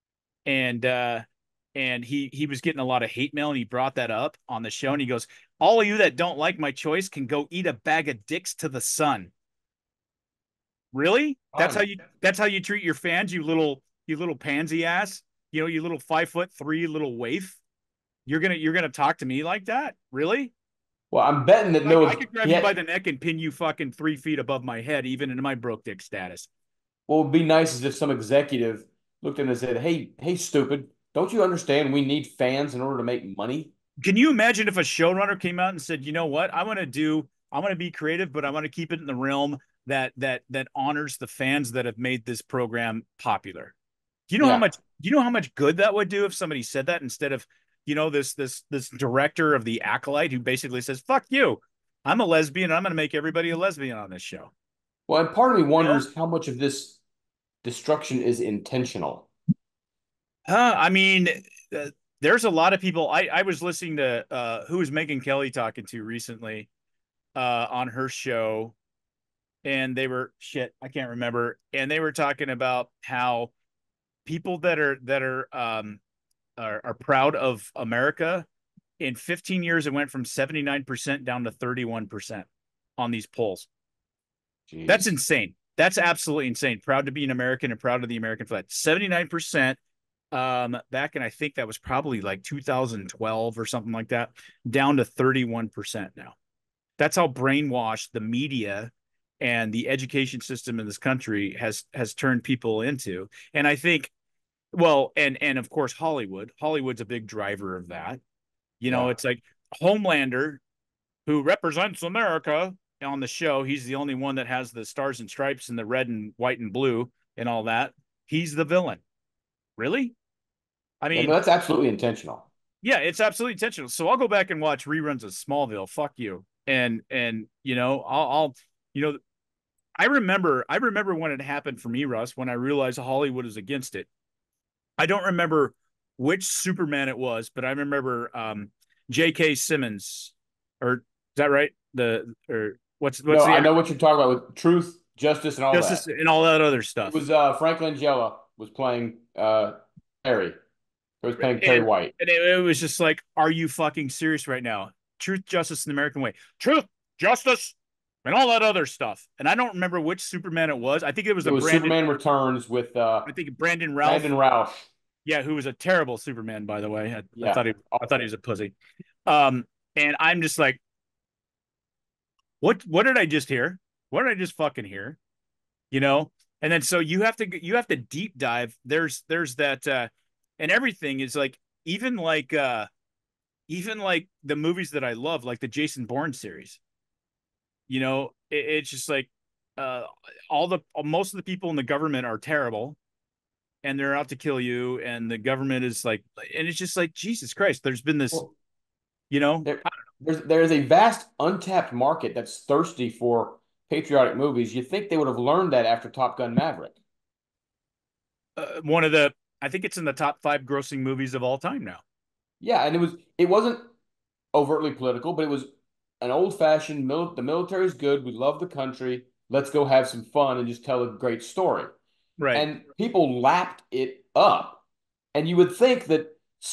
and he was getting a lot of hate mail, and he brought that up on the show, and he goes, "All of you that don't like my choice can go eat a bag of dicks to the sun." Really? That's how you treat your fans, you little pansy ass. You know, you little 5'3" little waif. You're gonna talk to me like that? Really? Well, I'm betting that I could grab you by the neck and pin you fucking 3 feet above my head, even in my broke dick status. what would be nice is if some executive looked at him and said, "Hey, stupid, don't you understand we need fans in order to make money?" Can you imagine if a showrunner came out and said, "You know what? I want to be creative, but I want to keep it in the realm that honors the fans that have made this program popular." Yeah. Do you know how much good that would do if somebody said that instead of, this director of The Acolyte who basically says, "Fuck you. I'm a lesbian. I'm going to make everybody a lesbian on this show." Well, and part of me wonders how much of this destruction is intentional. I mean, there's a lot of people. I was listening to who was Megan Kelly talking to recently on her show, and they were shit. I can't remember, and they were talking about how people are proud of America. In 15 years, it went from 79% down to 31% on these polls. Jeez. That's insane. That's absolutely insane. Proud to be an American and proud of the American flag. 79% back in, I think that was probably like 2012 or something like that, down to 31% now. That's how brainwashed the media and the education system in this country has turned people into. And I think, well, and of course Hollywood's a big driver of that. Yeah. It's like Homelander, who represents America on the show. He's the only one that has the stars and stripes and the red and white and blue and all that. He's the villain. Really? I Yeah, mean, no, that's absolutely intentional. yeah, it's absolutely intentional. So I'll go back and watch reruns of Smallville. Fuck you. And I'll I remember when it happened for me, Russ, when I realized Hollywood is against it. I don't remember which Superman it was, but I remember J.K. Simmons, or is that right? What's No, the I know what you're talking about with truth, justice, and all Justice that. and all that other stuff. It was Frank Langella was playing Perry. He was playing Perry and, White. and it was just like, are you fucking serious right now? Truth, justice, and the American way. Truth, justice, and all that other stuff. And I don't remember which Superman it was. I think it was Superman Returns with I think Brandon Routh. Brandon Routh. Yeah, who was a terrible Superman, by the way. Yeah, I thought he was a pussy. And I'm just like, what did I just hear? What did I just fucking hear? And then so you have to deep dive. There's that and everything is like even like the movies that I love, like the Jason Bourne series. It's just like uh, most of the people in the government are terrible, and they're out to kill you, and the government is like, and it's just like Jesus Christ. There's been this, Well, you know, there's a vast untapped market that's thirsty for patriotic movies. You think they would have learned that after Top Gun Maverick? one of the I think it's in the top 5 grossing movies of all time now. Yeah, and it wasn't overtly political, but it was an old fashioned the military's good. We love the country. Let's go have some fun and just tell a great story. Right. And people lapped it up. And you would think that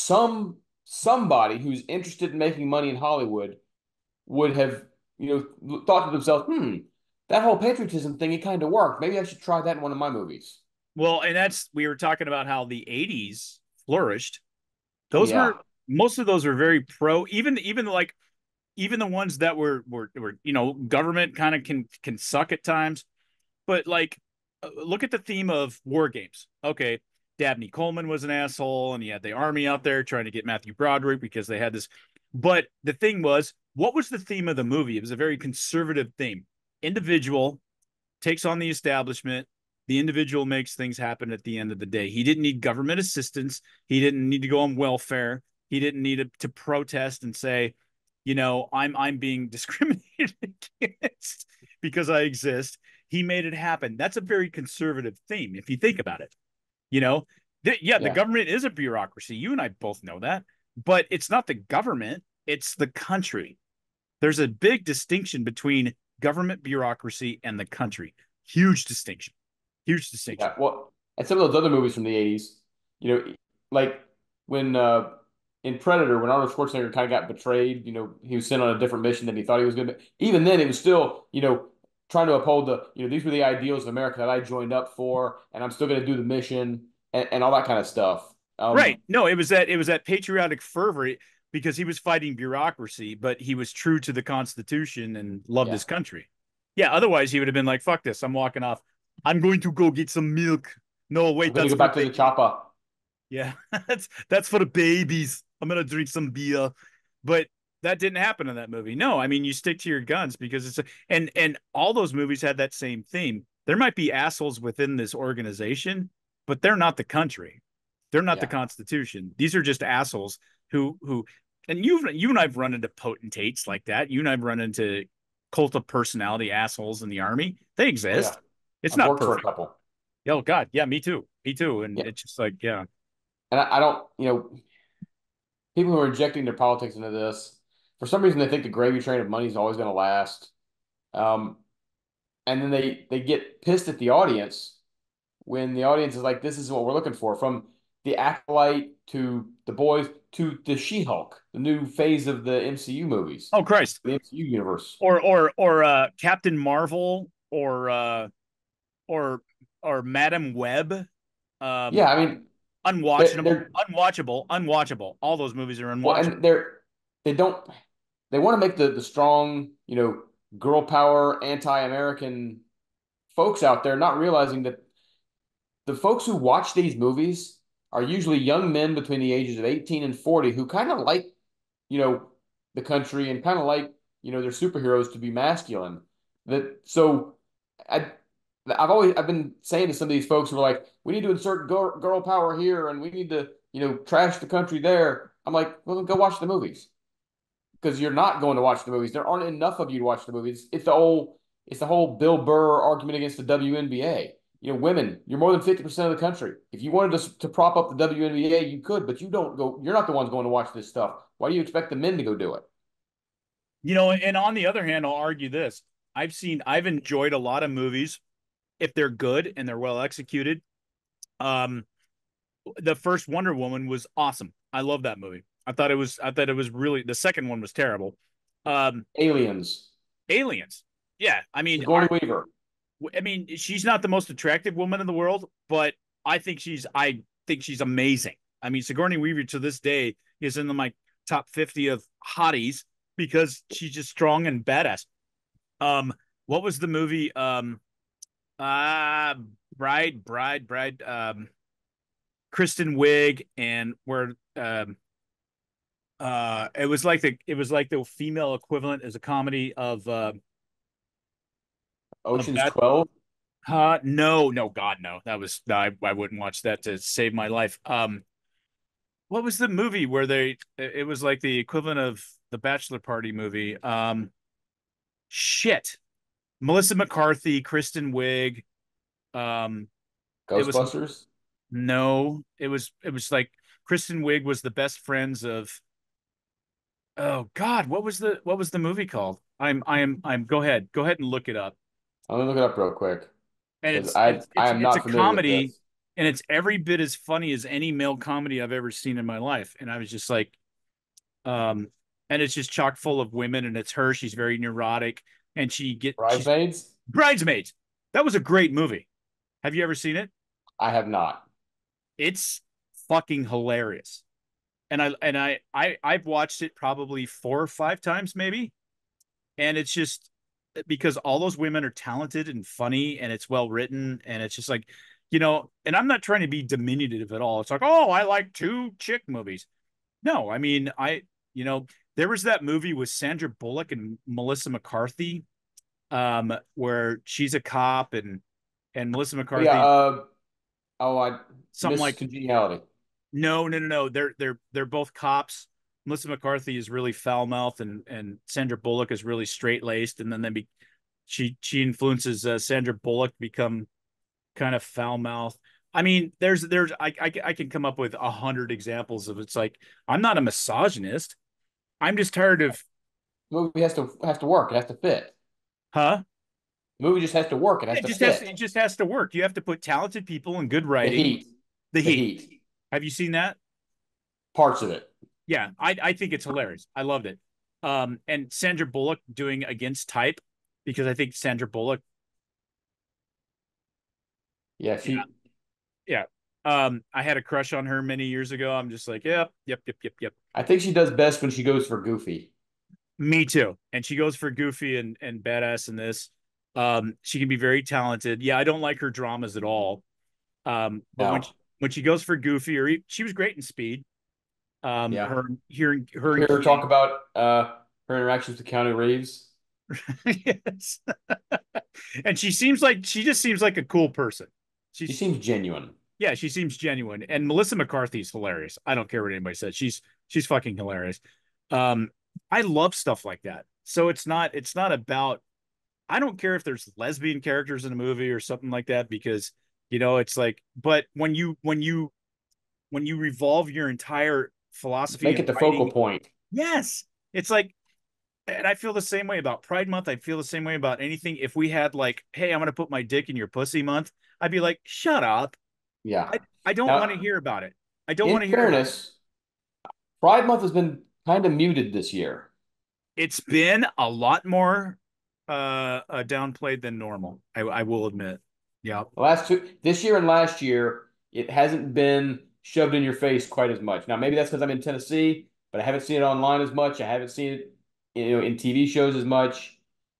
somebody who's interested in making money in Hollywood would have, thought to themselves, that whole patriotism thing, it kind of worked. Maybe I should try that in one of my movies. Well, and we were talking about how the 80s flourished. Oh, Those yeah. were Most of those were very pro, even like even the ones that were government kind of can suck at times, but like look at the theme of war games. Okay, Dabney Coleman was an asshole, and he had the army out there trying to get Matthew Broderick because they had this. But the thing was, what was the theme of the movie? It was a very conservative theme. Individual takes on the establishment. The individual makes things happen at the end of the day. He didn't need government assistance. He didn't need to go on welfare. He didn't need to protest and say, I'm being discriminated against because I exist. He made it happen. That's a very conservative theme if you think about it. The government is a bureaucracy. You and I both know that, but it's not the government, it's the country. There's a big distinction between government bureaucracy and the country. Huge distinction. Huge distinction. Yeah, well, and some of those other movies from the 80s, like when in Predator, when Arnold Schwarzenegger kind of got betrayed, he was sent on a different mission than he thought he was going to. Even then, it was still, trying to uphold these were the ideals of America that I joined up for, and I'm still going to do the mission and all that kind of stuff. Right. No, it was that patriotic fervor because he was fighting bureaucracy, but he was true to the Constitution and loved his country. Yeah. Otherwise, he would have been like, "Fuck this! I'm walking off. I'm going to go get some milk." No, wait, I'm going to go back to the chopper. Yeah, that's for the babies. I'm gonna drink some beer, but that didn't happen in that movie. No, I mean you stick to your guns because and all those movies had that same theme. There might be assholes within this organization, but they're not the country. They're not the Constitution. These are just assholes who and you and I've run into potentates like that. You and I've run into cult of personality assholes in the army. They exist. Oh, yeah. It's I've not worked perfect. for a couple. Oh God, yeah, me too. And it's just like, yeah. And I don't, people who are injecting their politics into this, for some reason, they think the gravy train of money is always going to last. And then they get pissed at the audience when the audience is like, this is what we're looking for. From the Acolyte to the Boys to the She-Hulk, the new phase of the MCU movies. Oh Christ. The MCU universe. Or Captain Marvel or Madam Web. Yeah, I mean, unwatchable. All those movies are unwatchable. Well, and they want to make the strong, girl power, anti-American folks out there, not realizing that the folks who watch these movies are usually young men between the ages of 18 and 40 who kind of like, the country and kind of like, their superheroes to be masculine. I've been saying to some of these folks who are like, we need to insert girl power here and we need to, trash the country there. I'm like, well, then go watch the movies. Because you're not going to watch the movies. There aren't enough of you to watch the movies. It's the whole Bill Burr argument against the WNBA. Women, you're more than 50% of the country. If you wanted to prop up the WNBA, you could, but you're not the ones going to watch this stuff. Why do you expect the men to go do it? And on the other hand, I'll argue this. I've enjoyed a lot of movies if they're good and they're well executed. The first Wonder Woman was awesome. I love that movie. I thought it was really, the second one was terrible. Aliens. Yeah. I mean, Sigourney Weaver. I mean, she's not the most attractive woman in the world, but I think she's amazing. I mean, Sigourney Weaver to this day is in my top 50 of hotties because she's just strong and badass. What was the movie? Bride, Kristen Wiig, and where it was like the female equivalent as a comedy of Ocean's that 12. no, no, God, no. That was no, I wouldn't watch that to save my life. What was the movie where it was like the equivalent of the Bachelor Party movie? Shit. Melissa McCarthy, Kristen Wiig. Um, it was Ghostbusters. no, it was like Kristen Wiig was the best friends of. Oh God, what was the movie called? I'm. Go ahead and look it up. Let me look it up real quick And because it's I it's I it's am it's a not familiar with comedy, this. and it's every bit as funny as any male comedy I've ever seen in my life. And I was just like, um, and it's just chock full of women, and it's her. She's very neurotic, and she's Bridesmaids. Bridesmaids. That was a great movie. Have you ever seen it? I have not. It's fucking hilarious. I've watched it probably 4 or 5 times maybe, and it's just because all those women are talented and funny, and it's well written, and it's just like, and I'm not trying to be diminutive at all. It's like, oh, I like two chick movies. No, I mean, you know, there was that movie with Sandra Bullock and Melissa McCarthy, where she's a cop, and Melissa Oh yeah. McCarthy, I something Miss like, Congeniality. no, no, no, no. They're both cops. Melissa McCarthy is really foul mouthed, and Sandra Bullock is really straight laced, and then she influences Sandra Bullock to become kind of foul mouthed. I mean, I can come up with 100 examples of it's like I'm not a misogynist. I'm just tired of, The movie has to work. It has to fit. huh? The movie just has to work. It has to It fit. just has to work. You have to put talented people and good The writing. Heat. The The Heat. Heat. Have you seen that? Parts of it. Yeah, I think it's hilarious. I loved it. And Sandra Bullock doing Against Type, because I think Sandra Bullock, Yeah, yeah, she. yeah. I had a crush on her many years ago. I'm just like, yep, yep, yep, yep, yep. I think she does best when she goes for goofy. Me too. And she goes for goofy and badass in this. She can be very talented. Yeah, I don't like her dramas at all. But No. when she goes for goofy, she was great in Speed. Yeah. Her and Hear her talk Keanu. about her interactions with Keanu Reeves. Yes. And she just seems like a cool person. She She's seems genuine. Yeah, she seems genuine. And Melissa McCarthy's hilarious. I don't care what anybody says. She's fucking hilarious. Um, I love stuff like that. So it's not about, I don't care if there's lesbian characters in a movie or something like that, because it's like, but when you revolve your entire philosophy Make and it the focal writing, point. yes, it's like, and I feel the same way about Pride Month. I feel the same way about anything. If we had like, hey, I'm gonna put my dick in your pussy month, I'd be like, shut up. Yeah. I don't want to Now, hear about it. I don't in want to hear about it. fairness, Pride Month has been kind of muted this year. It's been a lot more downplayed than normal. I will admit. Yeah. The last two, this year and last year, it hasn't been shoved in your face quite as much. Now, maybe that's because I'm in Tennessee, but I haven't seen it online as much. I haven't seen it, in TV shows as much.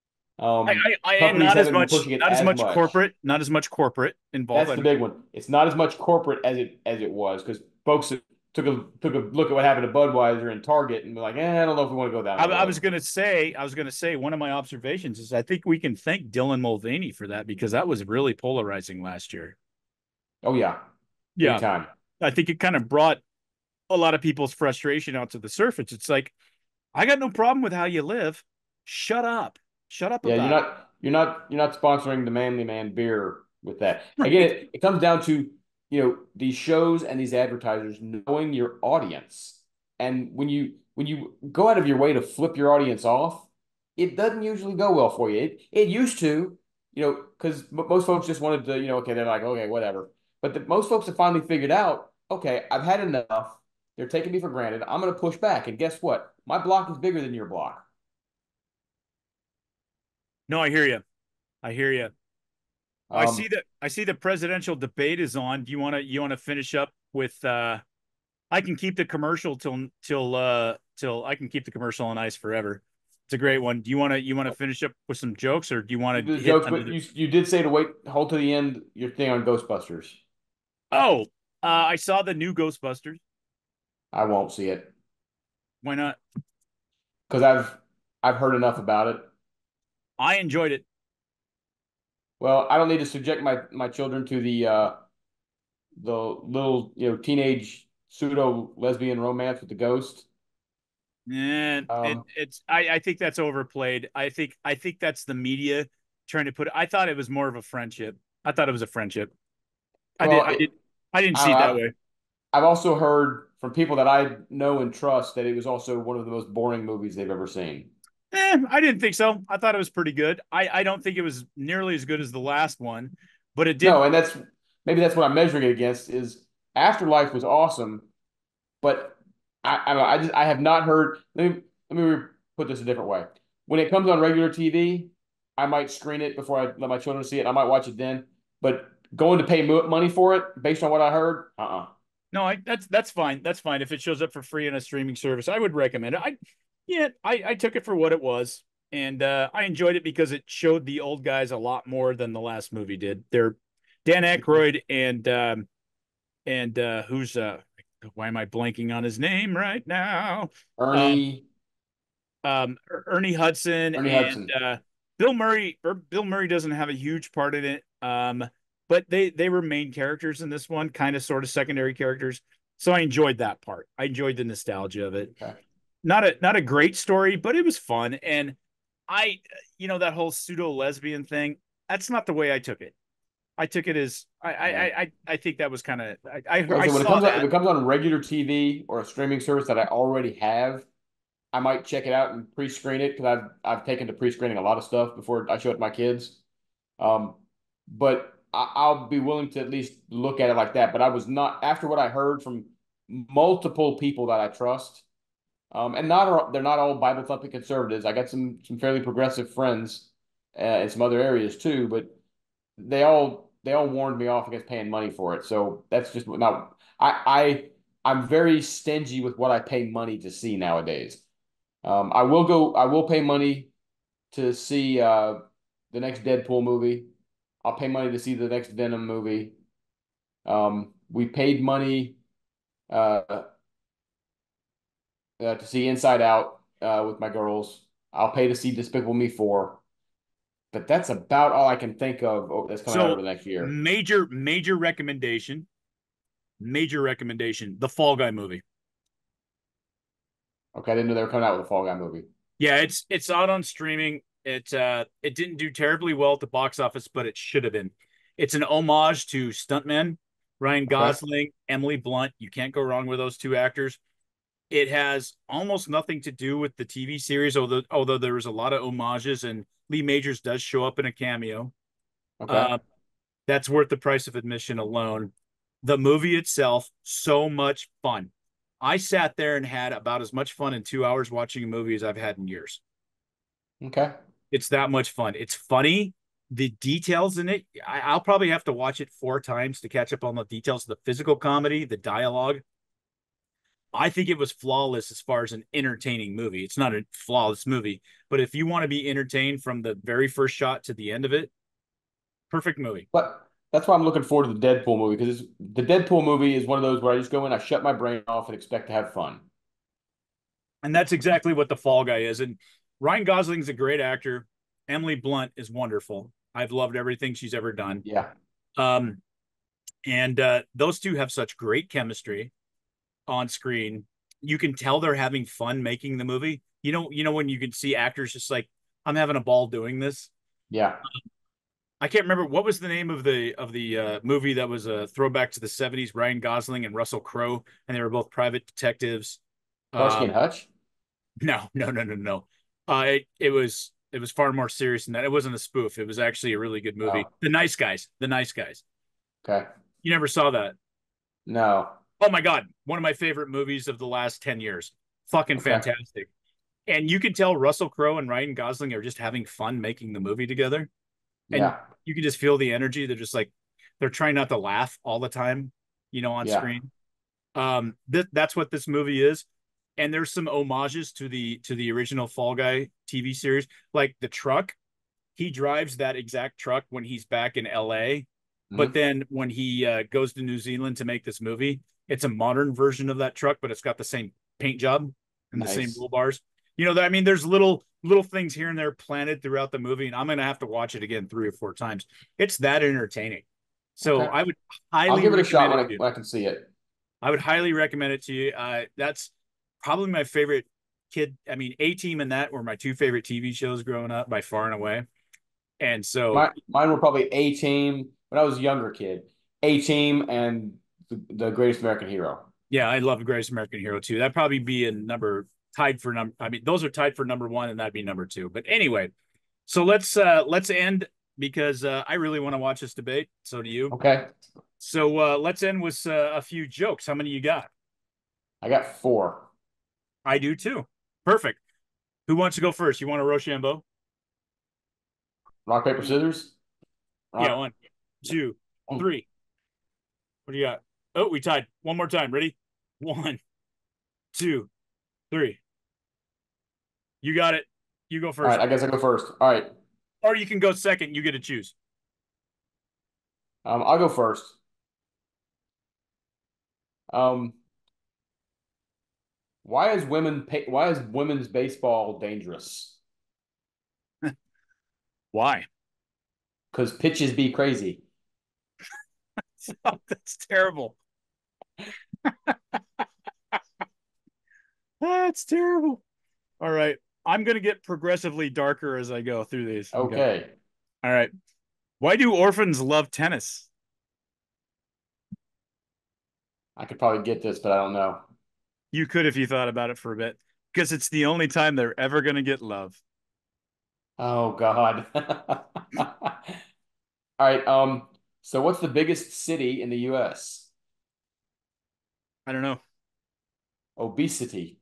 And Companies haven't been pushing it as much. not as much corporate involved. That's the big one. It's not as much corporate as it was because folks took a look at what happened to Budweiser and Target and were like, I don't know if we want to go down that I was road. gonna say one of my observations is I think we can thank Dylan Mulvaney for that, because that was really polarizing last year. Oh yeah, big Yeah. time. I think it kind of brought a lot of people's frustration out to the surface. It's like, I got no problem with how you live. Shut up. Shut up Yeah, you're about it. not you're not you're not sponsoring the Manly Man beer with that. Again, Right. it comes down to these shows and these advertisers knowing your audience. And when you go out of your way to flip your audience off, it doesn't usually go well for you. It used to, because most folks just wanted to, okay, they're like, okay, whatever. But most folks have finally figured out, okay, I've had enough. They're taking me for granted. I'm going to push back. And guess what? My block is bigger than your block. No, I hear you. I hear you. Um, I see the presidential debate is on. Do you want to finish up with I can keep the commercial till I can keep the commercial on ice forever. It's a great one. Do you want to finish up with some jokes, or do you want to the hit jokes, but another? you did say to wait, hold to the end. Your thing on Ghostbusters. Oh, I saw the new Ghostbusters. I won't see it Why not? because I've heard enough about it. I enjoyed it. Well, I don't need to subject my children to the little teenage pseudo lesbian romance with the ghost. And Um, I think that's overplayed. I think that's the media trying to put it. I thought it was more of a friendship. I thought it was a friendship. I did well, I did I didn't I see don't it know. that way. I've also heard from people that I know and trust that it was also one of the most boring movies they've ever seen. I didn't think so. I thought it was pretty good. I don't think it was nearly as good as the last one, but it did. No, and that's what I'm measuring it against is Afterlife was awesome, but I don't know. I have not heard. Let me put this a different way. When it comes on regular TV, I might screen it before I let my children see it. I might watch it then. But going to pay money for it based on what I heard, No, that's fine. That's fine. If it shows up for free in a streaming service, I would recommend it. I took it for what it was, and I enjoyed it because it showed the old guys a lot more than the last movie did. They're Dan Aykroyd and who's why am I blanking on his name right now? Um, Ernie Ernie Hudson Ernie and Hudson. Bill Murray. Bill Murray doesn't have a huge part in it. But they were main characters in this one, kind of sort of secondary characters. So I enjoyed that part. I enjoyed the nostalgia of it. Okay. Not a great story, but it was fun. And I, that whole pseudo lesbian thing, that's not the way I took it. I took it as I think that was kind of Like I I said, when it saw comes on, if that. it comes on regular TV or a streaming service that I already have, I might check it out and pre-screen it because I've taken to pre-screening a lot of stuff before I show it to my kids. Um, but I'll be willing to at least look at it like that. But I was not after what I heard from multiple people that I trust. And they're not all Bible thumping conservatives. I got some fairly progressive friends in some other areas too, but they all warned me off against paying money for it. So that's just not I'm very stingy with what I pay money to see nowadays. I will pay money to see the next Deadpool movie. I'll pay money to see the next Venom movie. We paid money uh, to see Inside Out with my girls. I'll pay to see Despicable Me 4. But that's about all I can think of that's coming out over So the next year. major recommendation, the Fall Guy movie. Okay, I didn't know they were coming out with a Fall Guy movie. Yeah, it's out on streaming. It didn't do terribly well at the box office, but it should have been. It's an homage to stuntmen, Ryan Okay. Gosling, Emily Blunt. You can't go wrong with those two actors. It has almost nothing to do with the TV series, although there was a lot of homages, and Lee Majors does show up in a cameo. Okay. Uh, that's worth the price of admission alone. The movie itself, so much fun. I sat there and had about as much fun in 2 hours watching a movie as I've had in years. Okay. It's that much fun. It's funny. The details in it, I'll probably have to watch it 4 times to catch up on the details of the physical comedy, the dialogue. I think it was flawless as far as an entertaining movie. It's not a flawless movie, but if you want to be entertained from the very first shot to the end of it, perfect movie. But that's why I'm looking forward to the Deadpool movie because the Deadpool movie is one of those where I just go in, I shut my brain off and expect to have fun. And that's exactly what the Fall Guy is. And Ryan Gosling's a great actor. Emily Blunt is wonderful. I've loved everything she's ever done. Yeah. Um, and those two have such great chemistry on screen. You can tell they're having fun making the movie. When you can see actors just like, I'm having a ball doing this. Yeah. I can't remember what was the name of the movie that was a throwback to the 70s. Ryan Gosling and Russell Crowe, and they were both private detectives. Starsky Um, and Hutch. no, no, no, no, no. It was far more serious than that. It wasn't a spoof. It was actually a really good movie. Oh, The Nice Guys. The Nice Guys. okay. You never saw that? No. Oh my God. One of my favorite movies of the last 10 years. Fucking Okay. fantastic. And you can tell Russell Crowe and Ryan Gosling are just having fun making the movie together. And Yeah. you can just feel the energy. They're just like, they're trying not to laugh all the time, on Yeah. screen. That's what this movie is. And there's some homages to the original Fall Guy TV series. Like the truck, he drives that exact truck when he's back in LA. But Mhm. then when he goes to New Zealand to make this movie, it's a modern version of that truck, but it's got the same paint job and the same Nice. wheel bars. I mean, there's little things here and there planted throughout the movie, and I'm gonna have to watch it again 3 or 4 times. It's that entertaining. So Okay. I would I'll highly give it a shot recommend it to you. when I can see it. I would highly recommend it to you. That's probably my favorite A-Team and that were my two favorite TV shows growing up by far and away. And so Mine were probably A-Team when I was a younger kid. A-Team and the Greatest American Hero. yeah, I love Greatest American Hero too. That'd probably be tied for number. I mean, those are tied for number one, and that'd be number two. But anyway, so let's end because I really want to watch this debate. So do you. Okay. So let's end with a few jokes. How many you got? I got 4. I do too. Perfect. Who wants to go first? You want a Rochambeau? Rock, paper, scissors? Yeah, 1, 2, 3. What do you got? Oh, we tied. One more time. Ready? 1, 2, 3. You got it. You go All first. right, I guess I go first. All right. Or you can go second. You get to choose. I'll go first. Why is women's baseball dangerous? Why? Because pitches be crazy. Oh, that's terrible. That's terrible. All right. I'm going to get progressively darker as I go through these. Okay. All right. Why do orphans love tennis? I could probably get this, but I don't know. You could if you thought about it for a bit, because it's the only time they're ever going to get love. Oh God. All right. So what's the biggest city in the US? I don't know. Obesity.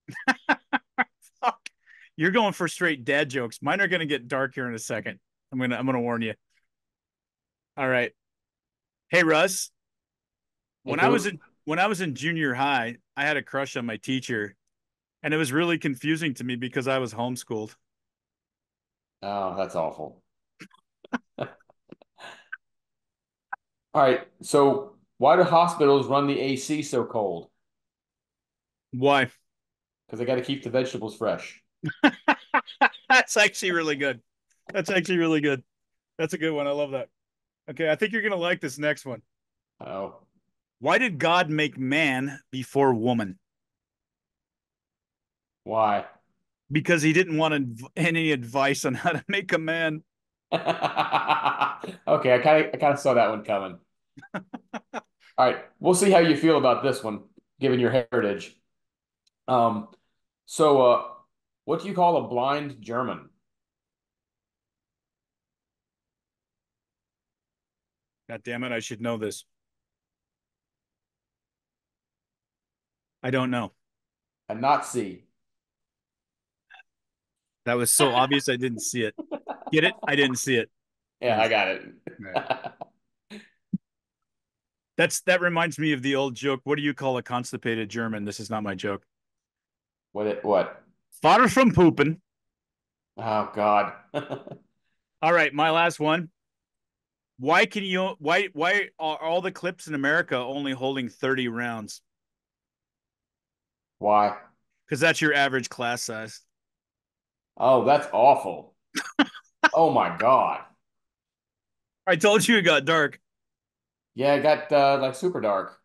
Fuck. You're going for straight dad jokes. Mine are going to get dark here in a second. I'm going to warn you. All right. Hey Russ, when I was in junior high, I had a crush on my teacher, and it was really confusing to me because I was homeschooled. Oh, that's awful. All right. So why do hospitals run the AC so cold? Why? Because they got to keep the vegetables fresh. That's actually really good. That's actually really good. That's a good one. I love that. Okay, I think you're going to like this next one. Oh. Why did God make man before woman? Why? Because he didn't want any advice on how to make a man. Okay, I kind of saw that one coming. All right, we'll see how you feel about this one, given your heritage. Um, so what do you call a blind German? God damn it, I should know this. I don't know. A Nazi. That was so obvious I didn't see it. Get it? I didn't see it. Yeah, I got it. Right. That reminds me of the old joke. What do you call a constipated German? This is not my joke. What? Far from pooping. Oh God. All right, my last one. Why are all the clips in America only holding 30 rounds? Why? Because that's your average class size. Oh, that's awful. Oh my God. I told you it got dark. Yeah, it got like super dark.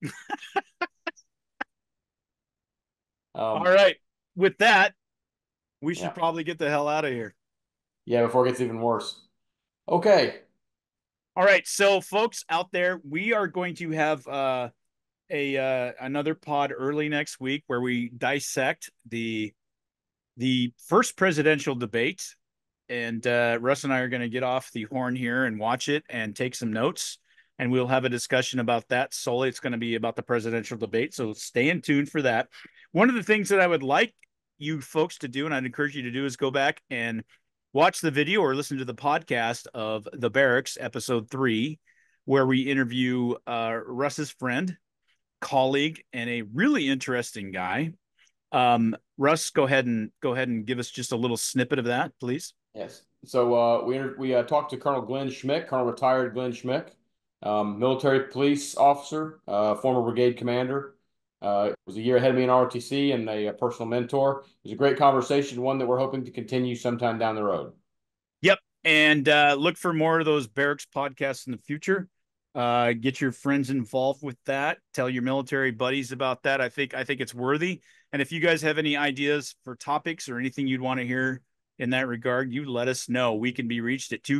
All right. With that, we should Yeah. probably get the hell out of here. Yeah, before it gets even worse. Okay. All right. So, folks out there, we are going to have another pod early next week where we dissect the first presidential debate. And Russ and I are going to get off the horn here and watch it and take some notes. And we'll have a discussion about that solely. It's going to be about the presidential debate. So stay in tune for that. One of the things that I would like you folks to do, and I'd encourage you to do, is go back and watch the video or listen to the podcast of The Barracks, episode 3, where we interview Russ's friend, colleague, and a really interesting guy. Russ, go ahead and give us just a little snippet of that, please. Yes. So we talked to Colonel Glenn Schmick, Colonel retired Glenn Schmick, military police officer, former brigade commander. Was a year ahead of me in ROTC and a personal mentor. It was a great conversation, one that we're hoping to continue sometime down the road. Yep. And look for more of those Barracks podcasts in the future. Get your friends involved with that. Tell your military buddies about that. I think it's worthy. And if you guys have any ideas for topics or anything you'd want to hear in that regard, you let us know. We can be reached at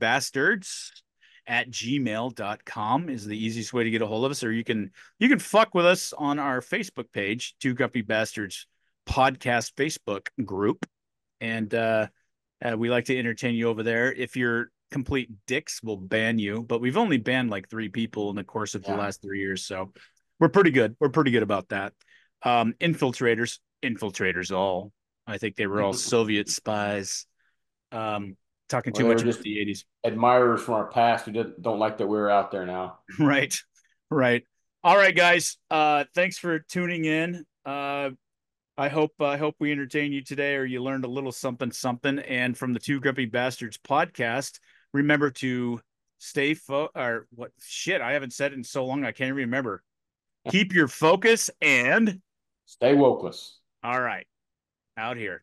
twogrumpybastards@gmail.com is the easiest way to get a hold of us. Or you can fuck with us on our Facebook page, Two Grumpy Bastards Podcast Facebook group. And we like to entertain you over there. If you're complete dicks, we'll ban you. But we've only banned like 3 people in the course of the last 3 years. So we're pretty good. We're pretty good about that. Infiltrators all. I think they were all Soviet spies. Talking too much about the 80s. Admirers from our past who don't like that we're out there now. Right. All right, guys. Thanks for tuning in. I hope we entertained you today, or you learned a little something. And from the Two Grumpy Bastards podcast, remember to stay I haven't said it in so long I can't remember. Keep your focus and stay wokeless. All right. Out here.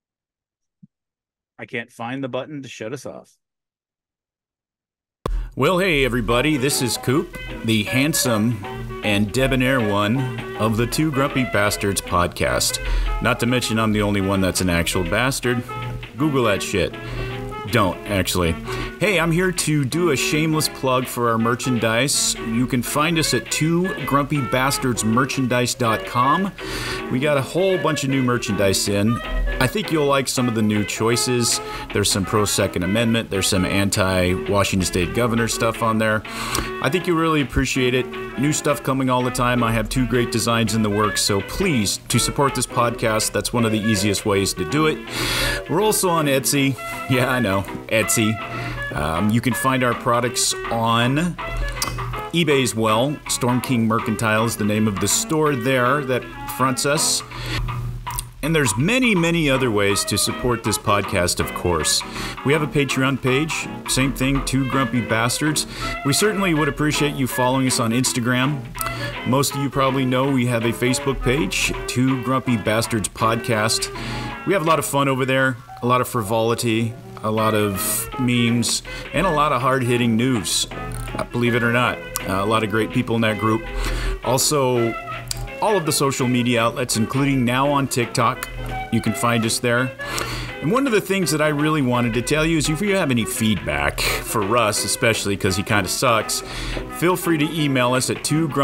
I can't find the button to shut us off. Well, hey, everybody. This is Koop, the handsome and debonair one of the Two Grumpy Bastards podcast. Not to mention I'm the only one that's an actual bastard. Google that shit. Don't, actually. Hey, I'm here to do a shameless plug for our merchandise. You can find us at twogrumpybastardsmerchandise.com. We got a whole bunch of new merchandise in. I think you'll like some of the new choices. There's some pro-Second Amendment. There's some anti-Washington State Governor stuff on there. I think you'll really appreciate it. New stuff coming all the time. I have 2 great designs in the works, so please, to support this podcast, that's one of the easiest ways to do it. We're also on Etsy. Yeah, I know, Etsy. You can find our products on eBay as well. Storm King Mercantile is the name of the store there that fronts us. And there's many, many other ways to support this podcast, of course. We have a Patreon page, same thing, Two Grumpy Bastards. We certainly would appreciate you following us on Instagram. Most of you probably know we have a Facebook page, Two Grumpy Bastards Podcast. We have a lot of fun over there, a lot of frivolity, a lot of memes, and a lot of hard-hitting news. Believe it or not, a lot of great people in that group. Also, all of the social media outlets, including now on TikTok. You can find us there. And one of the things that I really wanted to tell you is if you have any feedback for Russ, especially because he kind of sucks, feel free to email us at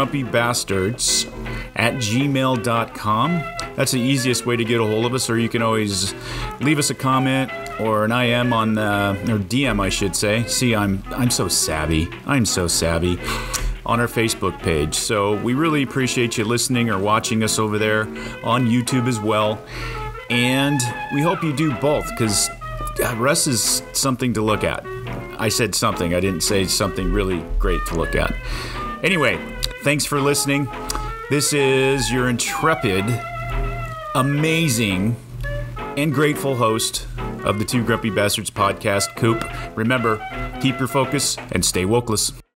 twogrumpybastards@gmail.com. That's the easiest way to get a hold of us, or you can always leave us a comment or an IM on, or DM, I should say. See, I'm so savvy. I'm so savvy. On our Facebook page. So we really appreciate you listening or watching us over there on YouTube as well. And we hope you do both, because Russ is something to look at. I said something. I didn't say something really great to look at. Anyway, thanks for listening. This is your intrepid, amazing, and grateful host of the Two Grumpy Bastards podcast, Koop. Remember, keep your focus and stay wokeless.